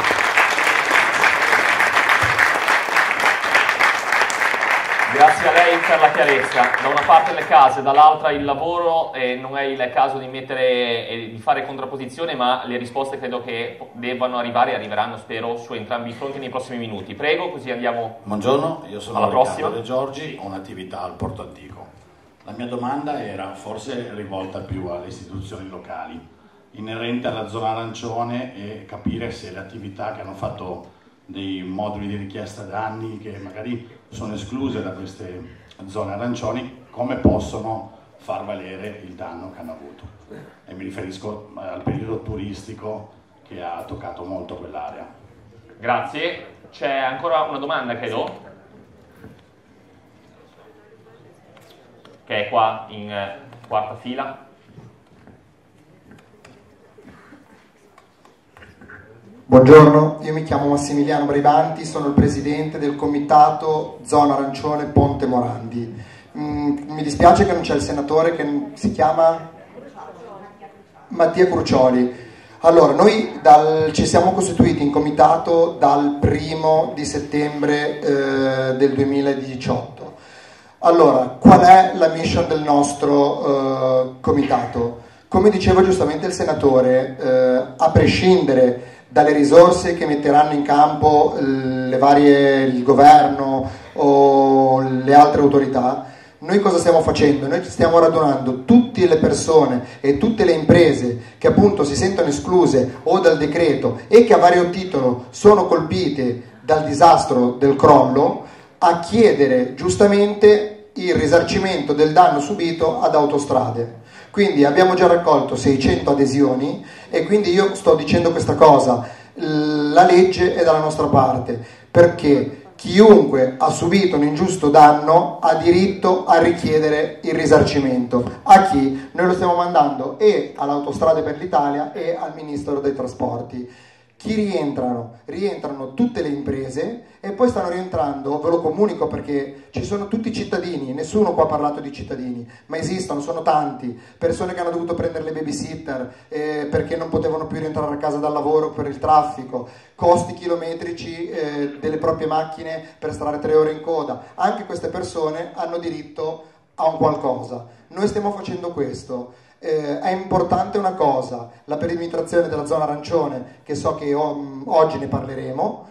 Grazie a lei per la chiarezza. Da una parte le case, dall'altra il lavoro, non è il caso di mettere e di fare contrapposizione, ma le risposte credo che debbano arrivare e arriveranno, spero, su entrambi i fronti nei prossimi minuti. Prego, così andiamo.
Buongiorno, io sono
alla
Riccardo
prossima.
De Giorgi, ho un'attività al Porto Antico. La mia domanda era forse rivolta più alle istituzioni locali, inerente alla zona arancione, e capire se le attività che hanno fatto dei moduli di richiesta danni che magari sono escluse da queste zone arancioni, come possono far valere il danno che hanno avuto. E mi riferisco al periodo turistico che ha toccato molto quell'area.
Grazie. C'è ancora una domanda, credo, che è qua in quarta fila.
Buongiorno, io mi chiamo Massimiliano Bribanti, sono il presidente del comitato Zona Arancione Ponte Morandi. Mi dispiace che non c'è il senatore, che si chiama Mattia Crucioli. Allora, noi ci siamo costituiti in comitato dal 1° di settembre del 2018. Allora, qual è la mission del nostro comitato? Come diceva giustamente il senatore, a prescindere dalle risorse che metteranno in campo il governo o le altre autorità, noi cosa stiamo facendo? Noi stiamo radunando tutte le persone e tutte le imprese che appunto si sentono escluse o dal decreto e che a vario titolo sono colpite dal disastro del crollo, a chiedere giustamente il risarcimento del danno subito ad Autostrade. Quindi abbiamo già raccolto 600 adesioni e quindi io sto dicendo questa cosa: la legge è dalla nostra parte, perché chiunque ha subito un ingiusto danno ha diritto a richiedere il risarcimento. A chi? Noi lo stiamo mandando e all'Autostrade per l'Italia e al Ministero dei Trasporti. Chi rientrano? Rientrano tutte le imprese e poi stanno rientrando, ve lo comunico perché ci sono tutti i cittadini, nessuno qua ha parlato di cittadini, ma esistono, sono tanti, persone che hanno dovuto prendere le babysitter perché non potevano più rientrare a casa dal lavoro per il traffico, costi chilometrici delle proprie macchine per stare 3 ore in coda. Anche queste persone hanno diritto a un qualcosa. Noi stiamo facendo questo. È importante una cosa, la perimetrazione della zona arancione, che so che oggi ne parleremo,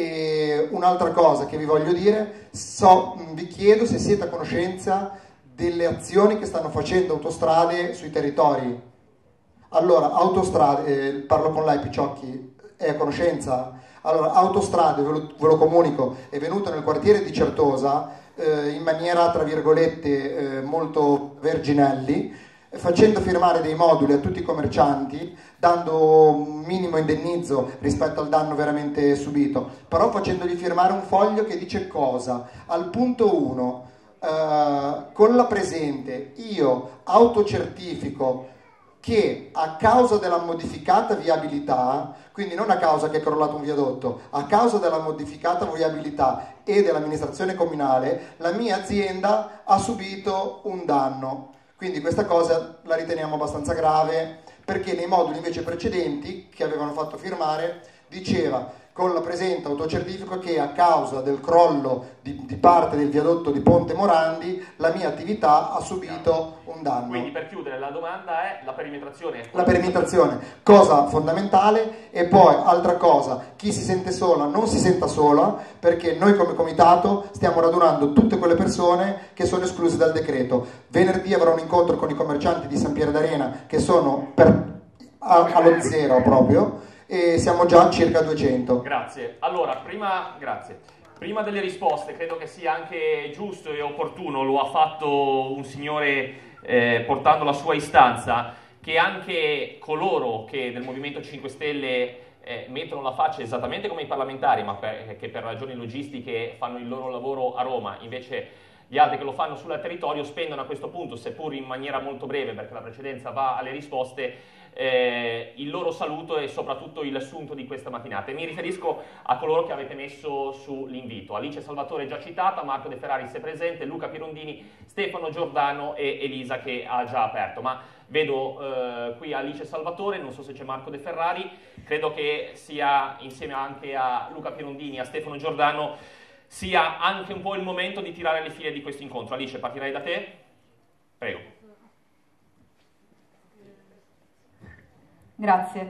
e un'altra cosa che vi voglio dire, vi chiedo se siete a conoscenza delle azioni che stanno facendo Autostrade sui territori. Allora, Autostrade, parlo con lei Picciocchi, è a conoscenza? Allora, Autostrade, ve lo comunico, è venuto nel quartiere di Certosa in maniera, tra virgolette, molto verginelli, facendo firmare dei moduli a tutti i commercianti, dando un minimo indennizzo rispetto al danno veramente subito, però facendogli firmare un foglio che dice cosa? Al punto 1, con la presente io autocertifico che a causa della modificata viabilità, quindi non a causa che è crollato un viadotto, a causa della modificata viabilità e dell'amministrazione comunale, la mia azienda ha subito un danno. Quindi questa cosa la riteniamo abbastanza grave, perché nei moduli invece precedenti che avevano fatto firmare diceva con la presente autocertifico che a causa del crollo di parte del viadotto di Ponte Morandi la mia attività ha subito un danno.
Quindi per chiudere la domanda è la perimetrazione.
La perimetrazione, cosa fondamentale. E poi altra cosa, chi si sente sola non si senta sola, perché noi come comitato stiamo radunando tutte quelle persone che sono escluse dal decreto. Venerdì avrò un incontro con i commercianti di San Pier d'Arena che sono allo zero proprio, e siamo già a circa 200.
Grazie. Allora, prima delle risposte, credo che sia anche giusto e opportuno, lo ha fatto un signore portando la sua istanza, che anche coloro che del Movimento 5 Stelle mettono la faccia esattamente come i parlamentari, ma che per ragioni logistiche fanno il loro lavoro a Roma, invece gli altri che lo fanno sul territorio spendono a questo punto, seppur in maniera molto breve perché la precedenza va alle risposte, il loro saluto e soprattutto il sunto di questa mattinata. E mi riferisco a coloro che avete messo sull'invito: Alice Salvatore già citata, Marco De Ferraris è presente, Luca Pirondini, Stefano Giordano e Elisa che ha già aperto. Ma vedo qui Alice Salvatore, non so se c'è Marco De Ferrari, credo che sia insieme anche a Luca Pirondini e a Stefano Giordano sia anche un po' il momento di tirare le file di questo incontro. Alice, partirei da te? Prego.
Grazie.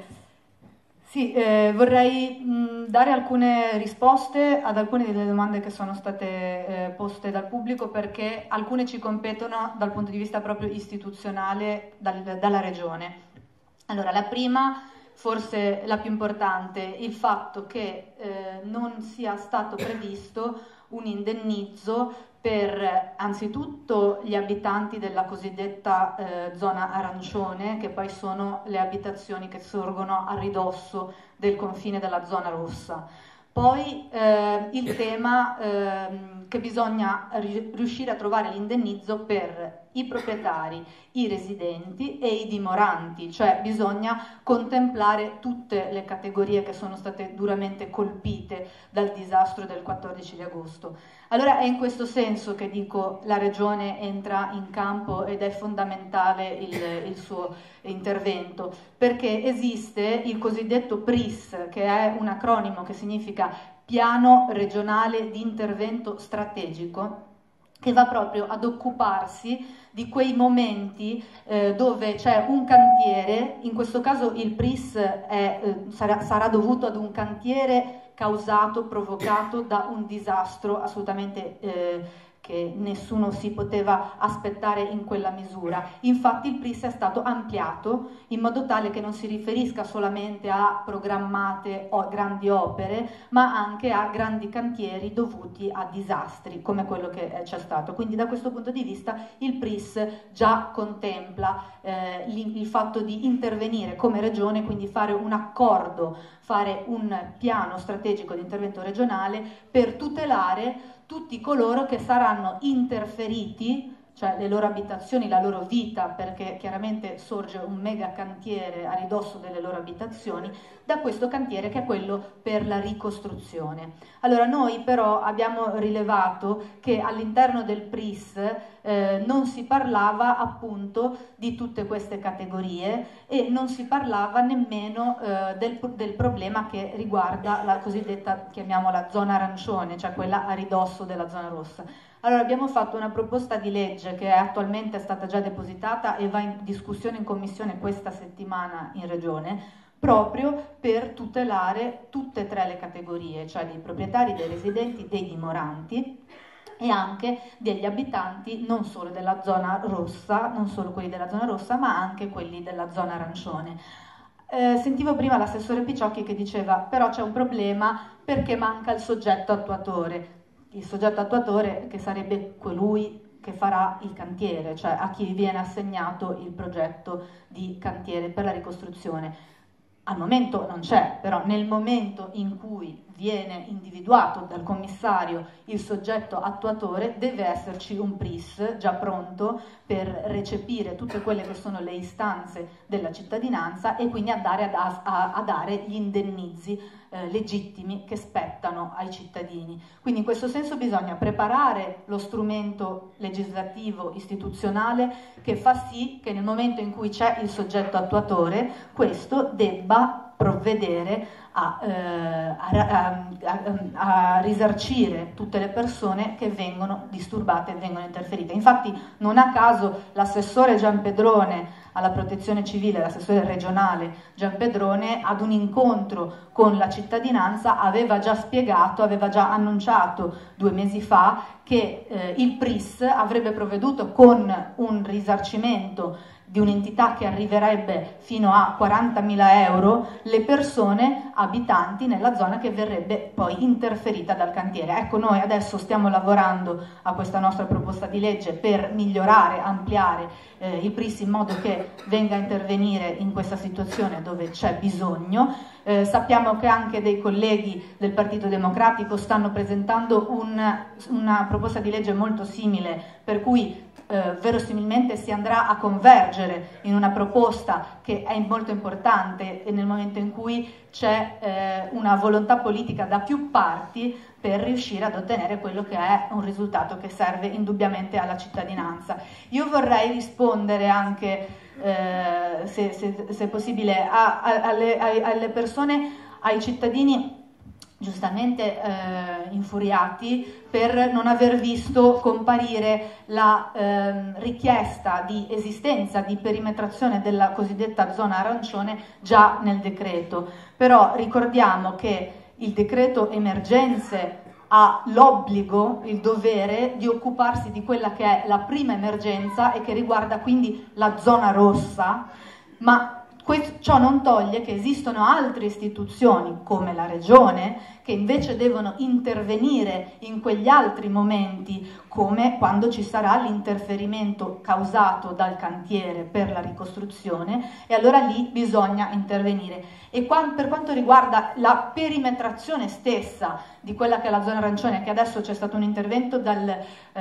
Sì, vorrei dare alcune risposte ad alcune delle domande che sono state poste dal pubblico, perché alcune ci competono dal punto di vista proprio istituzionale dalla Regione. Allora, la prima, forse la più importante, il fatto che non sia stato previsto un indennizzo per anzitutto gli abitanti della cosiddetta zona arancione, che poi sono le abitazioni che sorgono a ridosso del confine della zona rossa. Poi il tema che bisogna riuscire a trovare l'indennizzo per i proprietari, i residenti e i dimoranti, cioè bisogna contemplare tutte le categorie che sono state duramente colpite dal disastro del 14 di agosto. Allora è in questo senso che dico la Regione entra in campo ed è fondamentale il suo intervento, perché esiste il cosiddetto PRIS, che è un acronimo che significa Piano Regionale di Intervento Strategico, che va proprio ad occuparsi di quei momenti dove c'è un cantiere. In questo caso il PRIS sarà dovuto ad un cantiere provocato da un disastro assolutamente che nessuno si poteva aspettare in quella misura. Infatti il PRIS è stato ampliato in modo tale che non si riferisca solamente a programmate o grandi opere, ma anche a grandi cantieri dovuti a disastri come quello che c'è stato. Quindi da questo punto di vista il PRIS già contempla il fatto di intervenire come regione, quindi fare un accordo, fare un piano strategico di intervento regionale per tutelare tutti coloro che saranno interferiti, cioè le loro abitazioni, la loro vita, perché chiaramente sorge un mega cantiere a ridosso delle loro abitazioni, da questo cantiere che è quello per la ricostruzione. Allora noi però abbiamo rilevato che all'interno del PRIS non si parlava appunto di tutte queste categorie e non si parlava nemmeno del problema che riguarda la cosiddetta, chiamiamola zona arancione, cioè quella a ridosso della zona rossa. Allora abbiamo fatto una proposta di legge che è attualmente stata già depositata e va in discussione in commissione questa settimana in Regione, proprio per tutelare tutte e tre le categorie, cioè dei proprietari, dei residenti, dei dimoranti e anche degli abitanti non solo della zona rossa, non solo quelli della zona rossa, ma anche quelli della zona arancione. Sentivo prima l'assessore Picciocchi che diceva però c'è un problema perché manca il soggetto attuatore. Il soggetto attuatore che sarebbe colui che farà il cantiere, cioè a chi viene assegnato il progetto di cantiere per la ricostruzione. Al momento non c'è, però nel momento in cui viene individuato dal commissario il soggetto attuatore, deve esserci un PRIS già pronto per recepire tutte quelle che sono le istanze della cittadinanza e quindi andare a dare gli indennizi legittimi che spettano ai cittadini. Quindi in questo senso bisogna preparare lo strumento legislativo istituzionale che fa sì che nel momento in cui c'è il soggetto attuatore questo debba provvedere a risarcire tutte le persone che vengono disturbate e vengono interferite. Infatti non a caso l'assessore Giampedrone alla protezione civile, l'assessore regionale Giampedrone, ad un incontro con la cittadinanza aveva già spiegato, aveva già annunciato 2 mesi fa che il PRIS avrebbe provveduto con un risarcimento di un'entità che arriverebbe fino a 40.000 euro le persone abitanti nella zona che verrebbe poi interferita dal cantiere. Ecco, noi adesso stiamo lavorando a questa nostra proposta di legge per migliorare, ampliare il PRIS in modo che venga a intervenire in questa situazione dove c'è bisogno. Sappiamo che anche dei colleghi del Partito Democratico stanno presentando una proposta di legge molto simile, per cui verosimilmente si andrà a convergere in una proposta che è molto importante e nel momento in cui c'è una volontà politica da più parti per riuscire ad ottenere quello che è un risultato che serve indubbiamente alla cittadinanza. Io vorrei rispondere anche, se possibile, alle persone, ai cittadini giustamente infuriati per non aver visto comparire la richiesta di esistenza, di perimetrazione della cosiddetta zona arancione già nel decreto. Però ricordiamo che il decreto emergenze ha l'obbligo, il dovere di occuparsi di quella che è la prima emergenza e che riguarda quindi la zona rossa, ma ciò non toglie che esistono altre istituzioni come la Regione che invece devono intervenire in quegli altri momenti, come quando ci sarà l'interferimento causato dal cantiere per la ricostruzione, e allora lì bisogna intervenire. E per quanto riguarda la perimetrazione stessa di quella che è la zona arancione, che adesso c'è stato un intervento dal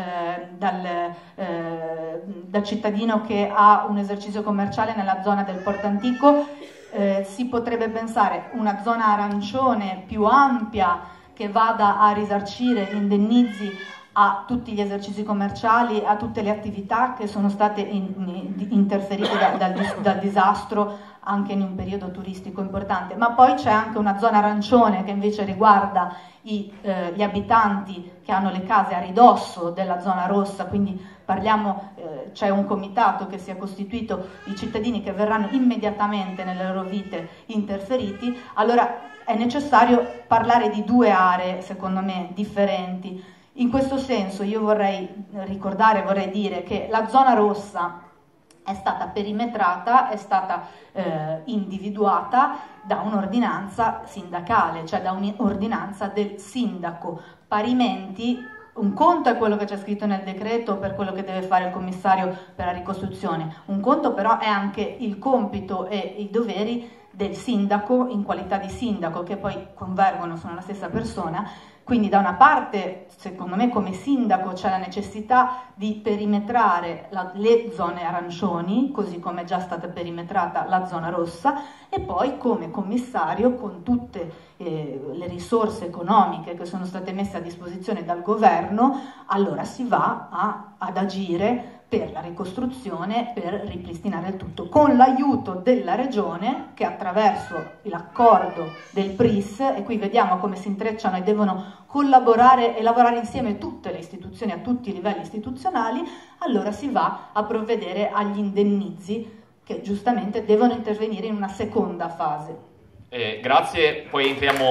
cittadino che ha un esercizio commerciale nella zona del Porto Antico, si potrebbe pensare una zona arancione più ampia che vada a risarcire gli indennizi a tutti gli esercizi commerciali, a tutte le attività che sono state interferite dal disastro anche in un periodo turistico importante. Ma poi c'è anche una zona arancione che invece riguarda gli abitanti che hanno le case a ridosso della zona rossa, quindi c'è un comitato che si è costituito, i cittadini che verranno immediatamente nelle loro vite interferiti. Allora è necessario parlare di 2 aree, secondo me, differenti. In questo senso io vorrei dire che la zona rossa è stata perimetrata, è stata individuata da un'ordinanza sindacale, cioè da un'ordinanza del sindaco. Parimenti, un conto è quello che c'è scritto nel decreto per quello che deve fare il commissario per la ricostruzione, un conto però è anche il compito e i doveri del sindaco in qualità di sindaco, che poi convergono, sono la stessa persona. Quindi da una parte, secondo me, come sindaco c'è la necessità di perimetrare le zone arancioni, così come è già stata perimetrata la zona rossa, e poi come commissario, con tutte le risorse economiche che sono state messe a disposizione dal governo, allora si va ad agire per la ricostruzione, per ripristinare il tutto, con l'aiuto della Regione che attraverso l'accordo del PRIS, e qui vediamo come si intrecciano e devono collaborare e lavorare insieme tutte le istituzioni a tutti i livelli istituzionali, allora si va a provvedere agli indennizi che giustamente devono intervenire in una seconda fase.
Grazie, poi entriamo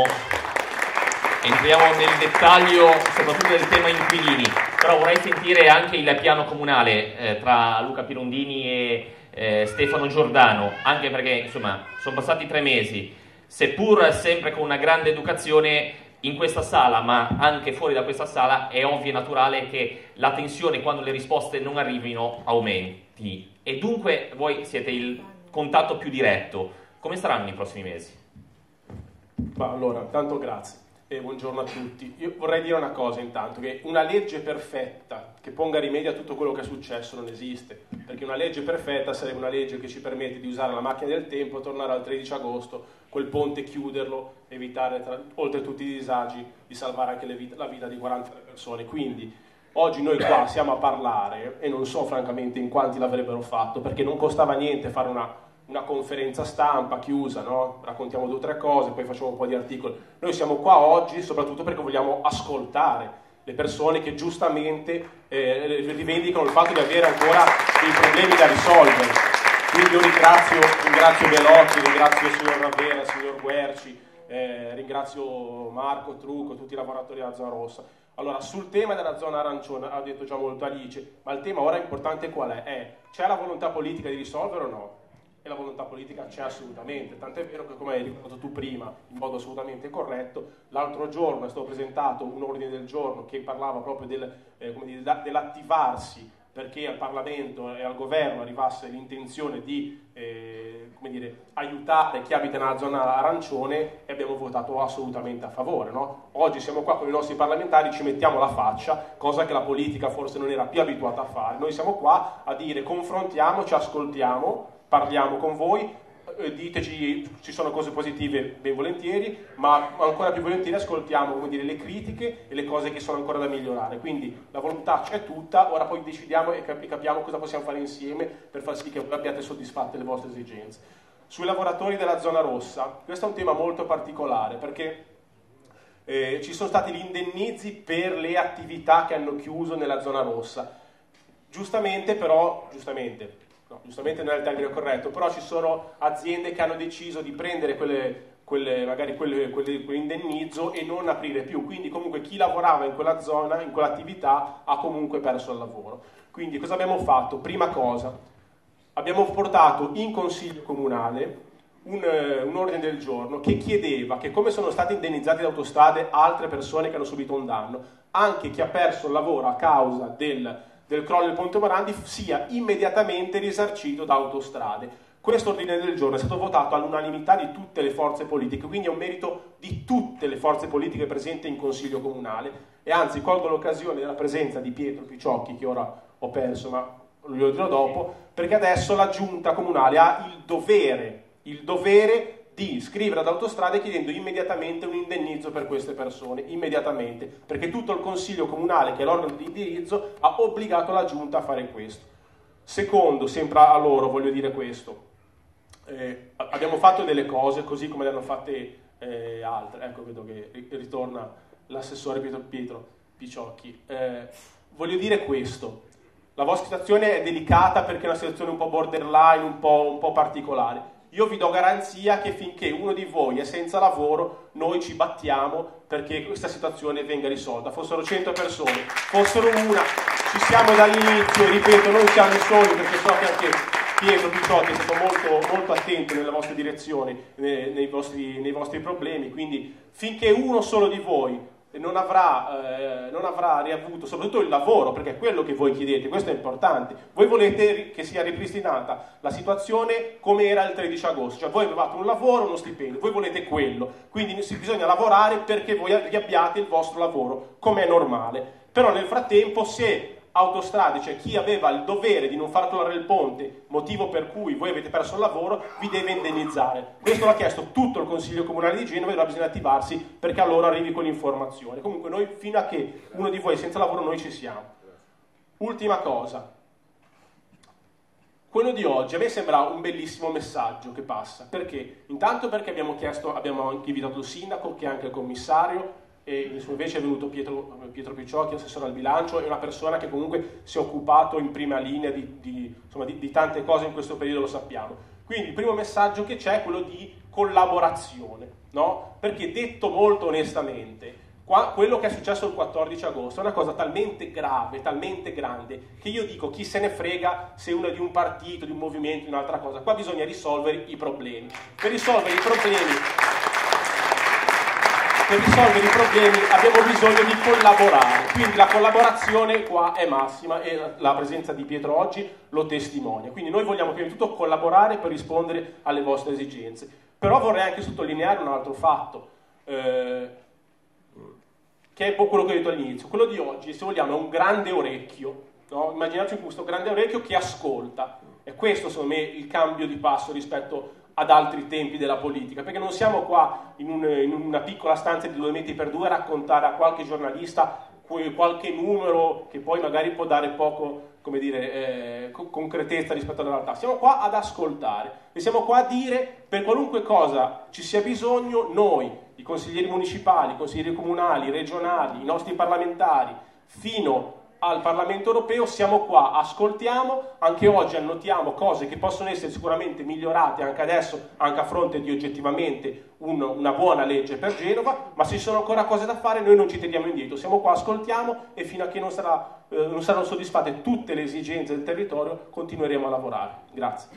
nel dettaglio soprattutto del tema inquilini, però vorrei sentire anche il piano comunale tra Luca Pirondini e Stefano Giordano, anche perché insomma sono passati 3 mesi, seppur sempre con una grande educazione in questa sala, ma anche fuori da questa sala, è ovvio e naturale che la tensione quando le risposte non arrivino aumenti, e dunque voi siete il contatto più diretto. Come saranno i prossimi mesi?
Ma allora, tanto grazie. Buongiorno a tutti. Io vorrei dire una cosa intanto, che una legge perfetta che ponga rimedio a tutto quello che è successo non esiste, perché una legge perfetta sarebbe una legge che ci permette di usare la macchina del tempo, tornare al 13 agosto, quel ponte chiuderlo, evitare oltre tutti i disagi di salvare anche la vita di 43 persone. Quindi oggi noi qua siamo a parlare e non so francamente in quanti l'avrebbero fatto, perché non costava niente fare una conferenza stampa chiusa, no? Raccontiamo 2 o 3 cose, poi facciamo un po' di articoli. Noi siamo qua oggi soprattutto perché vogliamo ascoltare le persone che giustamente rivendicano il fatto di avere ancora dei problemi da risolvere. Quindi io ringrazio Belotti, ringrazio il signor Ravera, il signor Guerci, ringrazio Marco, Trucco, tutti i lavoratori della zona rossa. Allora, sul tema della zona arancione, ha detto già molto Alice, ma il tema ora importante qual è? C'è la volontà politica di risolvere o no? E la volontà politica c'è assolutamente, tant'è vero che, come hai ricordato tu prima, in modo assolutamente corretto, l'altro giorno è stato presentato un ordine del giorno che parlava proprio dell'attivarsi perché al Parlamento e al Governo arrivasse l'intenzione di aiutare chi abita nella zona arancione, e abbiamo votato assolutamente a favore, no? Oggi siamo qua con i nostri parlamentari, ci mettiamo la faccia, cosa che la politica forse non era più abituata a fare. Noi siamo qua a dire confrontiamoci, ascoltiamo, parliamo con voi, diteci ci sono cose positive ben volentieri, ma ancora più volentieri ascoltiamo le critiche e le cose che sono ancora da migliorare. Quindi la volontà c'è tutta, ora poi decidiamo e capiamo cosa possiamo fare insieme per far sì che abbiate soddisfatte le vostre esigenze. Sui lavoratori della zona rossa, questo è un tema molto particolare perché ci sono stati gli indennizi per le attività che hanno chiuso nella zona rossa. Giustamente non è il termine corretto, però ci sono aziende che hanno deciso di prendere quell'indennizzo e non aprire più, quindi comunque chi lavorava in quella zona, in quell'attività, ha comunque perso il lavoro. Quindi cosa abbiamo fatto? Prima cosa, abbiamo portato in consiglio comunale un ordine del giorno che chiedeva che, come sono state indennizzate da Autostrade altre persone che hanno subito un danno, anche chi ha perso il lavoro a causa del crollo del Ponte Morandi sia immediatamente risarcito da Autostrade. Questo ordine del giorno è stato votato all'unanimità di tutte le forze politiche, quindi è un merito di tutte le forze politiche presenti in Consiglio Comunale, e anzi colgo l'occasione della presenza di Pietro Picciocchi, che ora ho perso ma lo dirò dopo, perché adesso la Giunta Comunale ha il dovere di scrivere ad Autostrade chiedendo immediatamente un indennizzo per queste persone, immediatamente, perché tutto il Consiglio Comunale, che è l'organo di indirizzo, ha obbligato la Giunta a fare questo. Secondo, sempre a loro voglio dire questo, abbiamo fatto delle cose così come le hanno fatte altre. Ecco, vedo che ritorna l'assessore Pietro Picciocchi. Voglio dire questo, la vostra situazione è delicata perché è una situazione un po' borderline, un po' particolare. Io vi do garanzia che finché uno di voi è senza lavoro, noi ci battiamo perché questa situazione venga risolta. Fossero 100 persone, fossero una, ci siamo dall'inizio, ripeto, non siamo i soli, perché so che anche Pietro Picciocchi è stato molto attento nella vostra direzione, nei vostri problemi, quindi finché uno solo di voi non avrà riavuto soprattutto il lavoro, perché è quello che voi chiedete, questo è importante. Voi volete che sia ripristinata la situazione come era il 13 agosto, cioè voi avevate un lavoro, uno stipendio, voi volete quello, quindi bisogna lavorare perché voi riabbiate il vostro lavoro come è normale. Però nel frattempo, se Autostrade, cioè chi aveva il dovere di non far crollare il ponte, motivo per cui voi avete perso il lavoro, vi deve indennizzare. Questo l'ha chiesto tutto il Consiglio Comunale di Genova e ora bisogna attivarsi perché allora arrivi con l'informazione. Comunque noi, fino a che uno di voi è senza lavoro, noi ci siamo. Ultima cosa, quello di oggi a me sembra un bellissimo messaggio che passa. Perché? Intanto perché abbiamo anche invitato il sindaco, che è anche il commissario, e invece è venuto Pietro Picciocchi, assessore al bilancio, è una persona che comunque si è occupato in prima linea di tante cose in questo periodo, lo sappiamo. Quindi il primo messaggio che c'è è quello di collaborazione, no? Perché, detto molto onestamente, quello che è successo il 14 agosto è una cosa talmente grave, talmente grande, che io dico chi se ne frega se uno è di un partito, di un movimento, di un'altra cosa. Qua bisogna risolvere i problemi. Per risolvere i problemi abbiamo bisogno di collaborare, quindi la collaborazione qua è massima e la presenza di Pietro oggi lo testimonia. Quindi noi vogliamo prima di tutto collaborare per rispondere alle vostre esigenze. Però vorrei anche sottolineare un altro fatto. che è un po' quello che ho detto all'inizio. Quello di oggi, se vogliamo, è un grande orecchio, no? Immaginaci questo grande orecchio che ascolta. E questo, secondo me, il cambio di passo rispetto ad altri tempi della politica, perché non siamo qua in una piccola stanza di 2 metri per 2 a raccontare a qualche giornalista qualche numero che poi magari può dare poco, come dire, concretezza rispetto alla realtà. Siamo qua ad ascoltare e siamo qua a dire per qualunque cosa ci sia bisogno, noi, i consiglieri municipali, i consiglieri comunali, regionali, i nostri parlamentari, fino al Parlamento europeo, siamo qua, ascoltiamo, anche oggi annotiamo cose che possono essere sicuramente migliorate anche adesso, anche a fronte di oggettivamente una buona legge per Genova, ma se ci sono ancora cose da fare noi non ci tiriamo indietro, siamo qua, ascoltiamo e fino a che non saranno soddisfatte tutte le esigenze del territorio continueremo a lavorare. Grazie.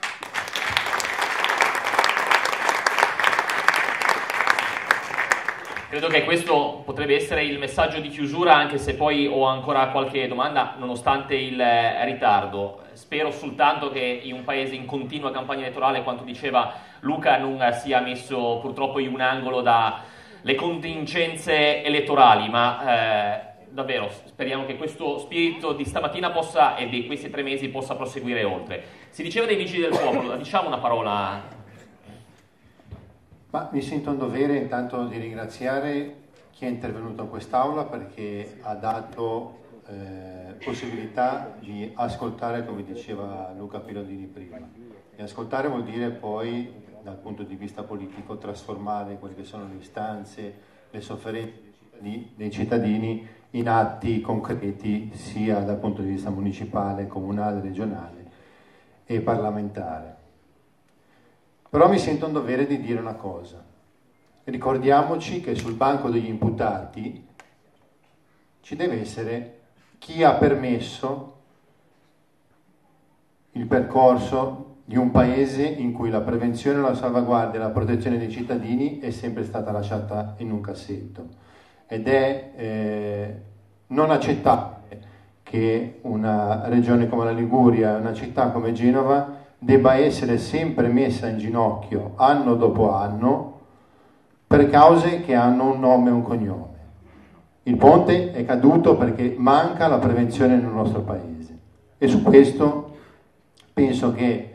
Credo che questo potrebbe essere il messaggio di chiusura, anche se poi ho ancora qualche domanda nonostante il ritardo. Spero soltanto che in un paese in continua campagna elettorale, quanto diceva Luca, non sia messo purtroppo in un angolo dalle contingenze elettorali, ma davvero speriamo che questo spirito di stamattina possa, e di questi 3 mesi, possa proseguire oltre. Si diceva dei Vigili del Fuoco, diciamo una parola.
Ma mi sento in dovere intanto di ringraziare chi è intervenuto in quest'Aula perché ha dato possibilità di ascoltare, come diceva Luca Pirondini prima. E ascoltare vuol dire poi, dal punto di vista politico, trasformare quelle che sono le istanze, le sofferenze dei cittadini in atti concreti, sia dal punto di vista municipale, comunale, regionale e parlamentare. Però mi sento in dovere di dire una cosa. Ricordiamoci che sul banco degli imputati ci deve essere chi ha permesso il percorso di un paese in cui la prevenzione, la salvaguardia e la protezione dei cittadini è sempre stata lasciata in un cassetto. Ed è non accettabile che una regione come la Liguria, una città come Genova, debba essere sempre messa in ginocchio anno dopo anno per cause che hanno un nome e un cognome. Il ponte è caduto perché manca la prevenzione nel nostro paese e su questo penso che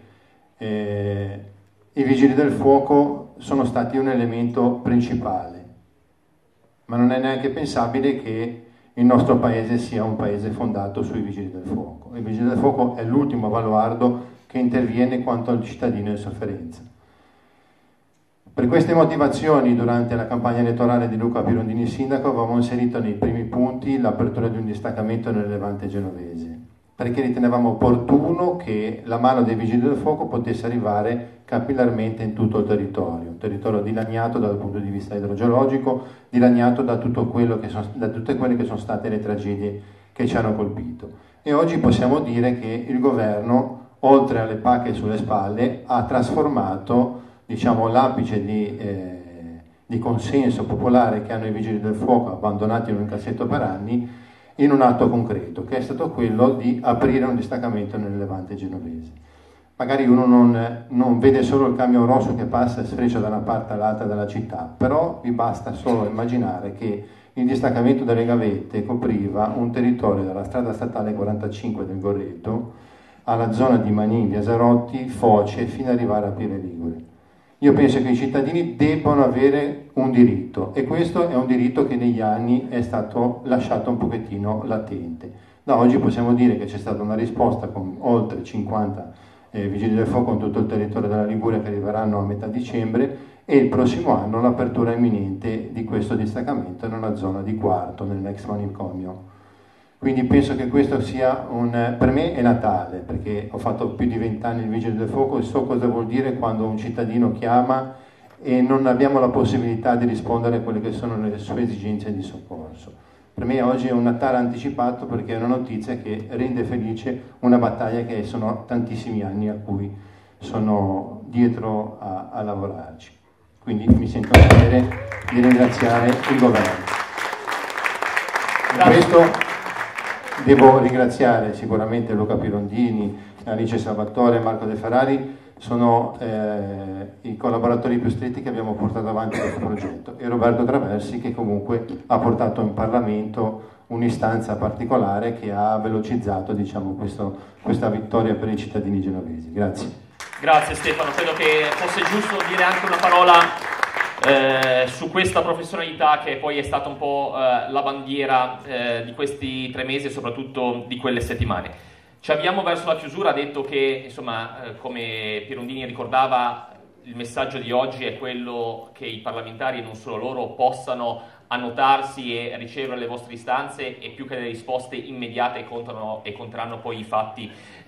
i Vigili del Fuoco sono stati un elemento principale, ma non è neanche pensabile che il nostro paese sia un paese fondato sui Vigili del Fuoco. Il Vigili del Fuoco è l'ultimo baluardo che interviene quanto al cittadino in sofferenza. Per queste motivazioni, durante la campagna elettorale di Luca Pirondini sindaco, avevamo inserito nei primi punti l'apertura di un distaccamento nel Levante genovese, perché ritenevamo opportuno che la mano dei Vigili del Fuoco potesse arrivare capillarmente in tutto il territorio, un territorio dilaniato dal punto di vista idrogeologico, dilaniato da tutte quelle che sono state le tragedie che ci hanno colpito. E oggi possiamo dire che il governo, oltre alle pacche sulle spalle, ha trasformato, diciamo, l'apice di consenso popolare che hanno i Vigili del Fuoco, abbandonati in un cassetto per anni, in un atto concreto, che è stato quello di aprire un distaccamento nel Levante genovese. Magari uno non vede solo il camion rosso che passa e sfreccia da una parte all'altra della città, però vi basta solo immaginare che il distaccamento delle gavette copriva un territorio dalla strada statale 45 del Gorreto alla zona di Manin, via Zarotti, Foce, fino ad arrivare a Pieve Ligure. Io penso che i cittadini debbano avere un diritto e questo è un diritto che negli anni è stato lasciato un pochettino latente. Da oggi possiamo dire che c'è stata una risposta con oltre 50 Vigili del Fuoco in tutto il territorio della Liguria che arriveranno a metà dicembre e il prossimo anno l'apertura imminente di questo distaccamento nella zona di Quarto, nell'ex manicomio. Quindi penso che questo sia per me è Natale, perché ho fatto più di 20 anni il Vigile del Fuoco e so cosa vuol dire quando un cittadino chiama e non abbiamo la possibilità di rispondere a quelle che sono le sue esigenze di soccorso. Per me oggi è un Natale anticipato perché è una notizia che rende felice una battaglia che sono tantissimi anni a cui sono dietro a lavorarci. Quindi mi sento in dovere di ringraziare il governo. Questo devo ringraziare sicuramente Luca Pirondini, Alice Salvatore, Marco De Ferrari, sono i collaboratori più stretti che abbiamo portato avanti questo progetto, e Roberto Traversi, che comunque ha portato in Parlamento un'istanza particolare che ha velocizzato, diciamo, questa vittoria per i cittadini genovesi. Grazie.
Grazie Stefano, credo che fosse giusto dire anche una parola su questa professionalità che poi è stata un po' la bandiera di questi 3 mesi e soprattutto di quelle settimane. Ci avviamo verso la chiusura, ha detto che, insomma, come Pirondini ricordava, il messaggio di oggi è quello che i parlamentari, e non solo loro, possano annotarsi e ricevere le vostre istanze, e più che delle risposte immediate conteranno poi i fatti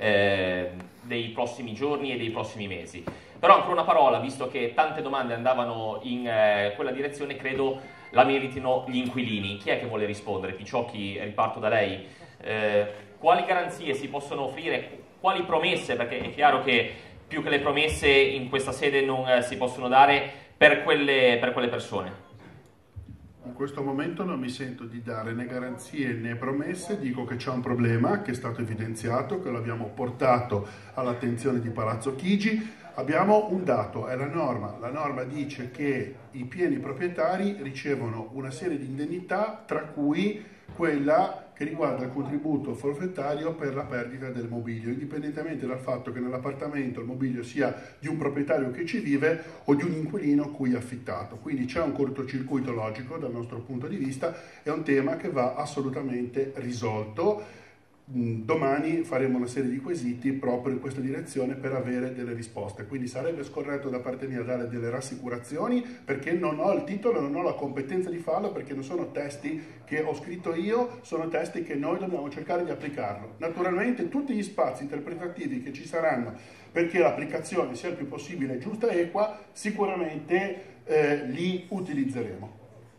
dei prossimi giorni e dei prossimi mesi. Però ancora una parola, visto che tante domande andavano in quella direzione, credo la meritino gli inquilini. Chi è che vuole rispondere? Picciocchi, riparto da lei. Quali garanzie si possono offrire? Quali promesse? Perché è chiaro che più che le promesse in questa sede non si possono dare per quelle persone.
In questo momento non mi sento di dare né garanzie né promesse, dico che c'è un problema che è stato evidenziato, che l'abbiamo portato all'attenzione di Palazzo Chigi. Abbiamo un dato, è la norma dice che i pieni proprietari ricevono una serie di indennità, tra cui quella che riguarda il contributo forfettario per la perdita del mobilio, indipendentemente dal fatto che nell'appartamento il mobilio sia di un proprietario che ci vive o di un inquilino cui è affittato. Quindi c'è un cortocircuito logico dal nostro punto di vista, è un tema che va assolutamente risolto. Domani faremo una serie di quesiti proprio in questa direzione per avere delle risposte, quindi sarebbe scorretto da parte mia dare delle rassicurazioni, perché non ho il titolo, non ho la competenza di farlo, perché non sono testi che ho scritto io, sono testi che noi dobbiamo cercare di applicarlo. Naturalmente tutti gli spazi interpretativi che ci saranno perché l'applicazione sia il più possibile giusta e equa, sicuramente li utilizzeremo.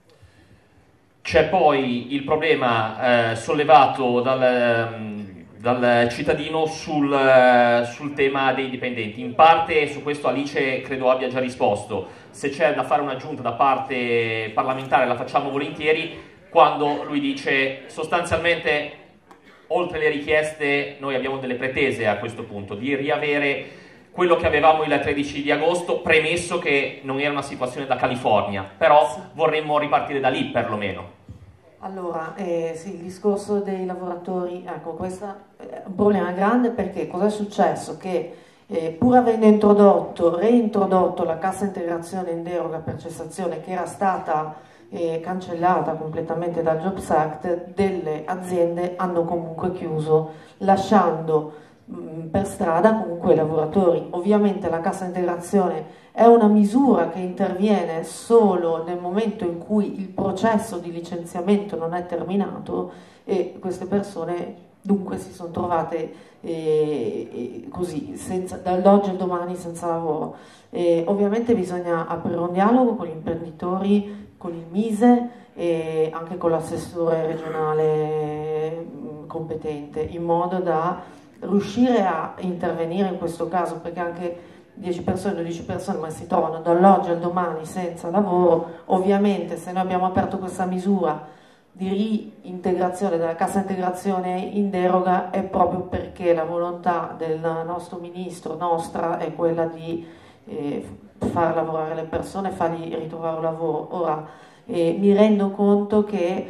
C'è poi il problema sollevato dal cittadino sul tema dei dipendenti. In parte su questo Alice credo abbia già risposto. Se c'è da fare un'aggiunta da parte parlamentare la facciamo volentieri, quando lui dice sostanzialmente oltre le richieste noi abbiamo delle pretese a questo punto di riavere quello che avevamo il 13 di agosto, premesso che non era una situazione da California, però vorremmo ripartire da lì perlomeno.
Allora, sì, il discorso dei lavoratori, ecco, questo è un problema grande, perché cosa è successo? Che pur avendo reintrodotto la cassa integrazione in deroga per cessazione, che era stata cancellata completamente dal Jobs Act, delle aziende hanno comunque chiuso, lasciando per strada comunque i lavoratori. Ovviamente la cassa integrazione è una misura che interviene solo nel momento in cui il processo di licenziamento non è terminato, e queste persone dunque si sono trovate così, dall'oggi al domani senza lavoro. Ovviamente bisogna aprire un dialogo con gli imprenditori, con il Mise e anche con l'assessore regionale competente, in modo da riuscire a intervenire in questo caso, perché anche 10 persone, 12 persone ma si trovano dall'oggi al domani senza lavoro. Ovviamente se noi abbiamo aperto questa misura di reintegrazione della cassa integrazione in deroga è proprio perché la volontà del nostro ministro, nostra, è quella di far lavorare le persone, fargli ritrovare un lavoro. Ora mi rendo conto che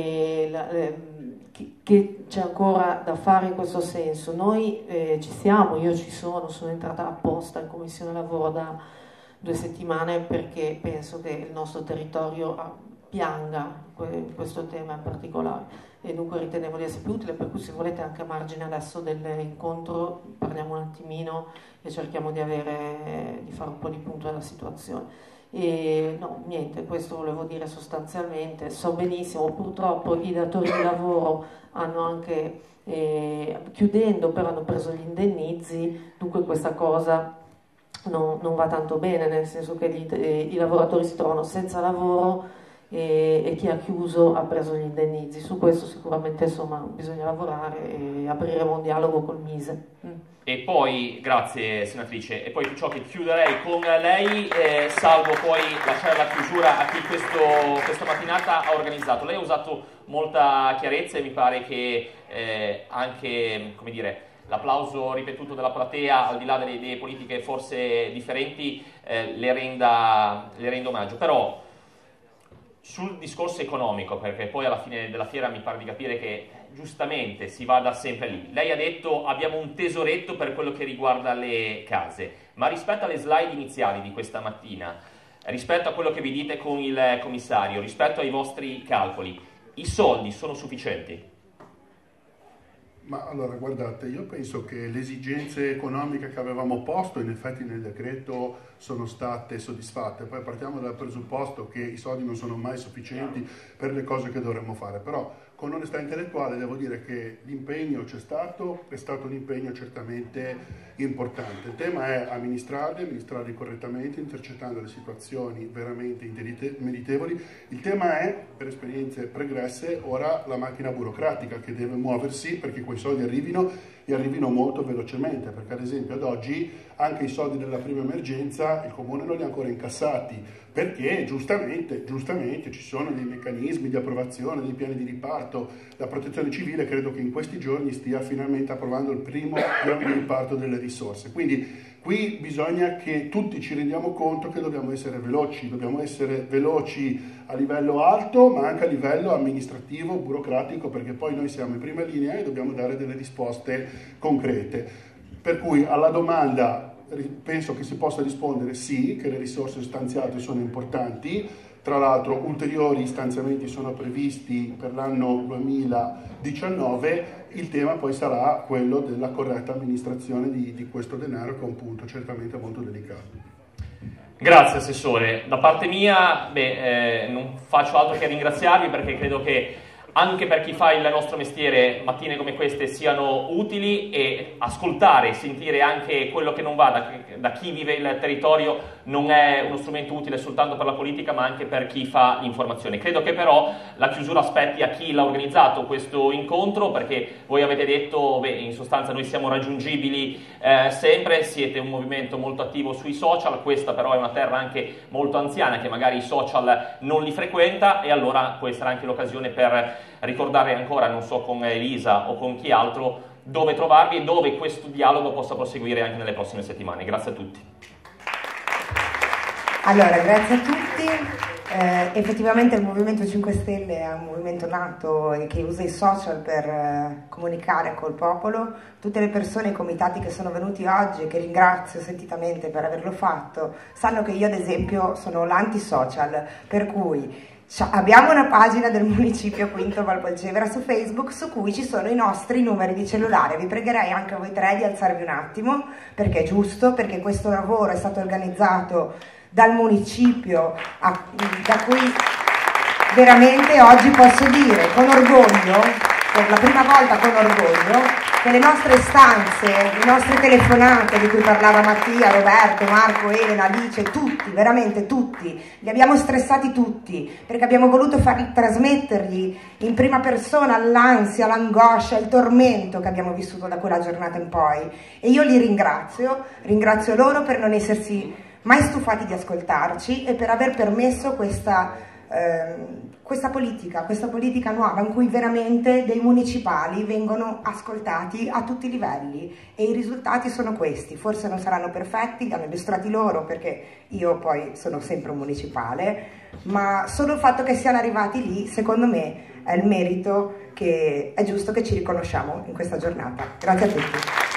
c'è ancora da fare in questo senso. Noi ci siamo, io ci sono entrata apposta in Commissione Lavoro da 2 settimane perché penso che il nostro territorio pianga questo tema in particolare, e dunque ritenevo di essere più utile, per cui se volete anche a margine adesso dell'incontro parliamo un attimino e cerchiamo di fare un po' di punto della situazione. E no, niente, questo volevo dire sostanzialmente. So benissimo, purtroppo i datori di lavoro hanno anche, chiudendo, però hanno preso gli indennizzi, dunque questa cosa non va tanto bene, nel senso che i lavoratori si trovano senza lavoro e chi ha chiuso ha preso gli indennizzi. Su questo sicuramente insomma bisogna lavorare e apriremo un dialogo col Mise.
E poi, grazie senatrice, e poi ciò che chiuderei con lei, salvo poi lasciare la chiusura a chi questa mattinata ha organizzato. Lei ha usato molta chiarezza e mi pare che anche, come dire, l'applauso ripetuto della platea, al di là delle idee politiche forse differenti, le renda omaggio. Però sul discorso economico, perché poi alla fine della fiera mi pare di capire che giustamente si vada sempre lì. Lei ha detto abbiamo un tesoretto per quello che riguarda le case, ma rispetto alle slide iniziali di questa mattina, rispetto a quello che vi dite con il commissario, rispetto ai vostri calcoli, i soldi sono sufficienti?
Ma allora, guardate, io penso che le esigenze economiche che avevamo posto in effetti nel decreto sono state soddisfatte. Poi partiamo dal presupposto che i soldi non sono mai sufficienti per le cose che dovremmo fare, però con onestà intellettuale devo dire che l'impegno c'è stato, è stato un impegno certamente importante. Il tema è amministrarli correttamente, intercettando le situazioni veramente meritevoli. Il tema è, per esperienze pregresse, ora la macchina burocratica che deve muoversi perché quei soldi arrivino e arrivino molto velocemente, perché ad esempio ad oggi anche i soldi della prima emergenza il Comune non li ha ancora incassati, perché giustamente ci sono dei meccanismi di approvazione, dei piani di riparto. La Protezione Civile credo che in questi giorni stia finalmente approvando il primo piano di riparto delle risorse. Quindi qui bisogna che tutti ci rendiamo conto che dobbiamo essere veloci a livello alto, ma anche a livello amministrativo, burocratico, perché poi noi siamo in prima linea e dobbiamo dare delle risposte concrete. Per cui alla domanda penso che si possa rispondere sì, che le risorse stanziate sono importanti. Tra l'altro ulteriori stanziamenti sono previsti per l'anno 2019, il tema poi sarà quello della corretta amministrazione di questo denaro, che è un punto certamente molto delicato.
Grazie Assessore, da parte mia non faccio altro che ringraziarvi, perché credo che anche per chi fa il nostro mestiere mattine come queste siano utili, e ascoltare, sentire anche quello che non va da chi vive il territorio non è uno strumento utile soltanto per la politica, ma anche per chi fa l'informazione. Credo che però la chiusura aspetti a chi l'ha organizzato questo incontro, perché voi avete detto, in sostanza noi siamo raggiungibili sempre, siete un movimento molto attivo sui social, questa però è una terra anche molto anziana che magari i social non li frequenta, e allora può essere anche l'occasione per ricordare ancora, non so con Elisa o con chi altro, dove trovarvi e dove questo dialogo possa proseguire anche nelle prossime settimane. Grazie a tutti.
Allora, grazie a tutti. Effettivamente il Movimento 5 Stelle è un movimento nato e che usa i social per comunicare col popolo. Tutte le persone, i comitati che sono venuti oggi, che ringrazio sentitamente per averlo fatto, sanno che io ad esempio sono l'anti-social, per cui abbiamo una pagina del municipio Quinto Valpolcevera su Facebook, su cui ci sono i nostri numeri di cellulare. Vi pregherei anche voi tre di alzarvi un attimo, perché è giusto, perché questo lavoro è stato organizzato dal municipio, da cui veramente oggi posso dire con orgoglio, per la prima volta con orgoglio, che le nostre stanze, le nostre telefonate di cui parlava Mattia, Roberto, Marco, Elena, Alice, tutti, veramente tutti, li abbiamo stressati tutti, perché abbiamo voluto trasmettergli in prima persona l'ansia, l'angoscia, il tormento che abbiamo vissuto da quella giornata in poi. E io li ringrazio loro per non essersi mai stufati di ascoltarci e per aver permesso questa politica nuova, in cui veramente dei municipali vengono ascoltati a tutti i livelli, e i risultati sono questi. Forse non saranno perfetti, li hanno illustrati loro, perché io poi sono sempre un municipale, ma solo il fatto che siano arrivati lì, secondo me, è il merito che è giusto che ci riconosciamo in questa giornata. Grazie a tutti.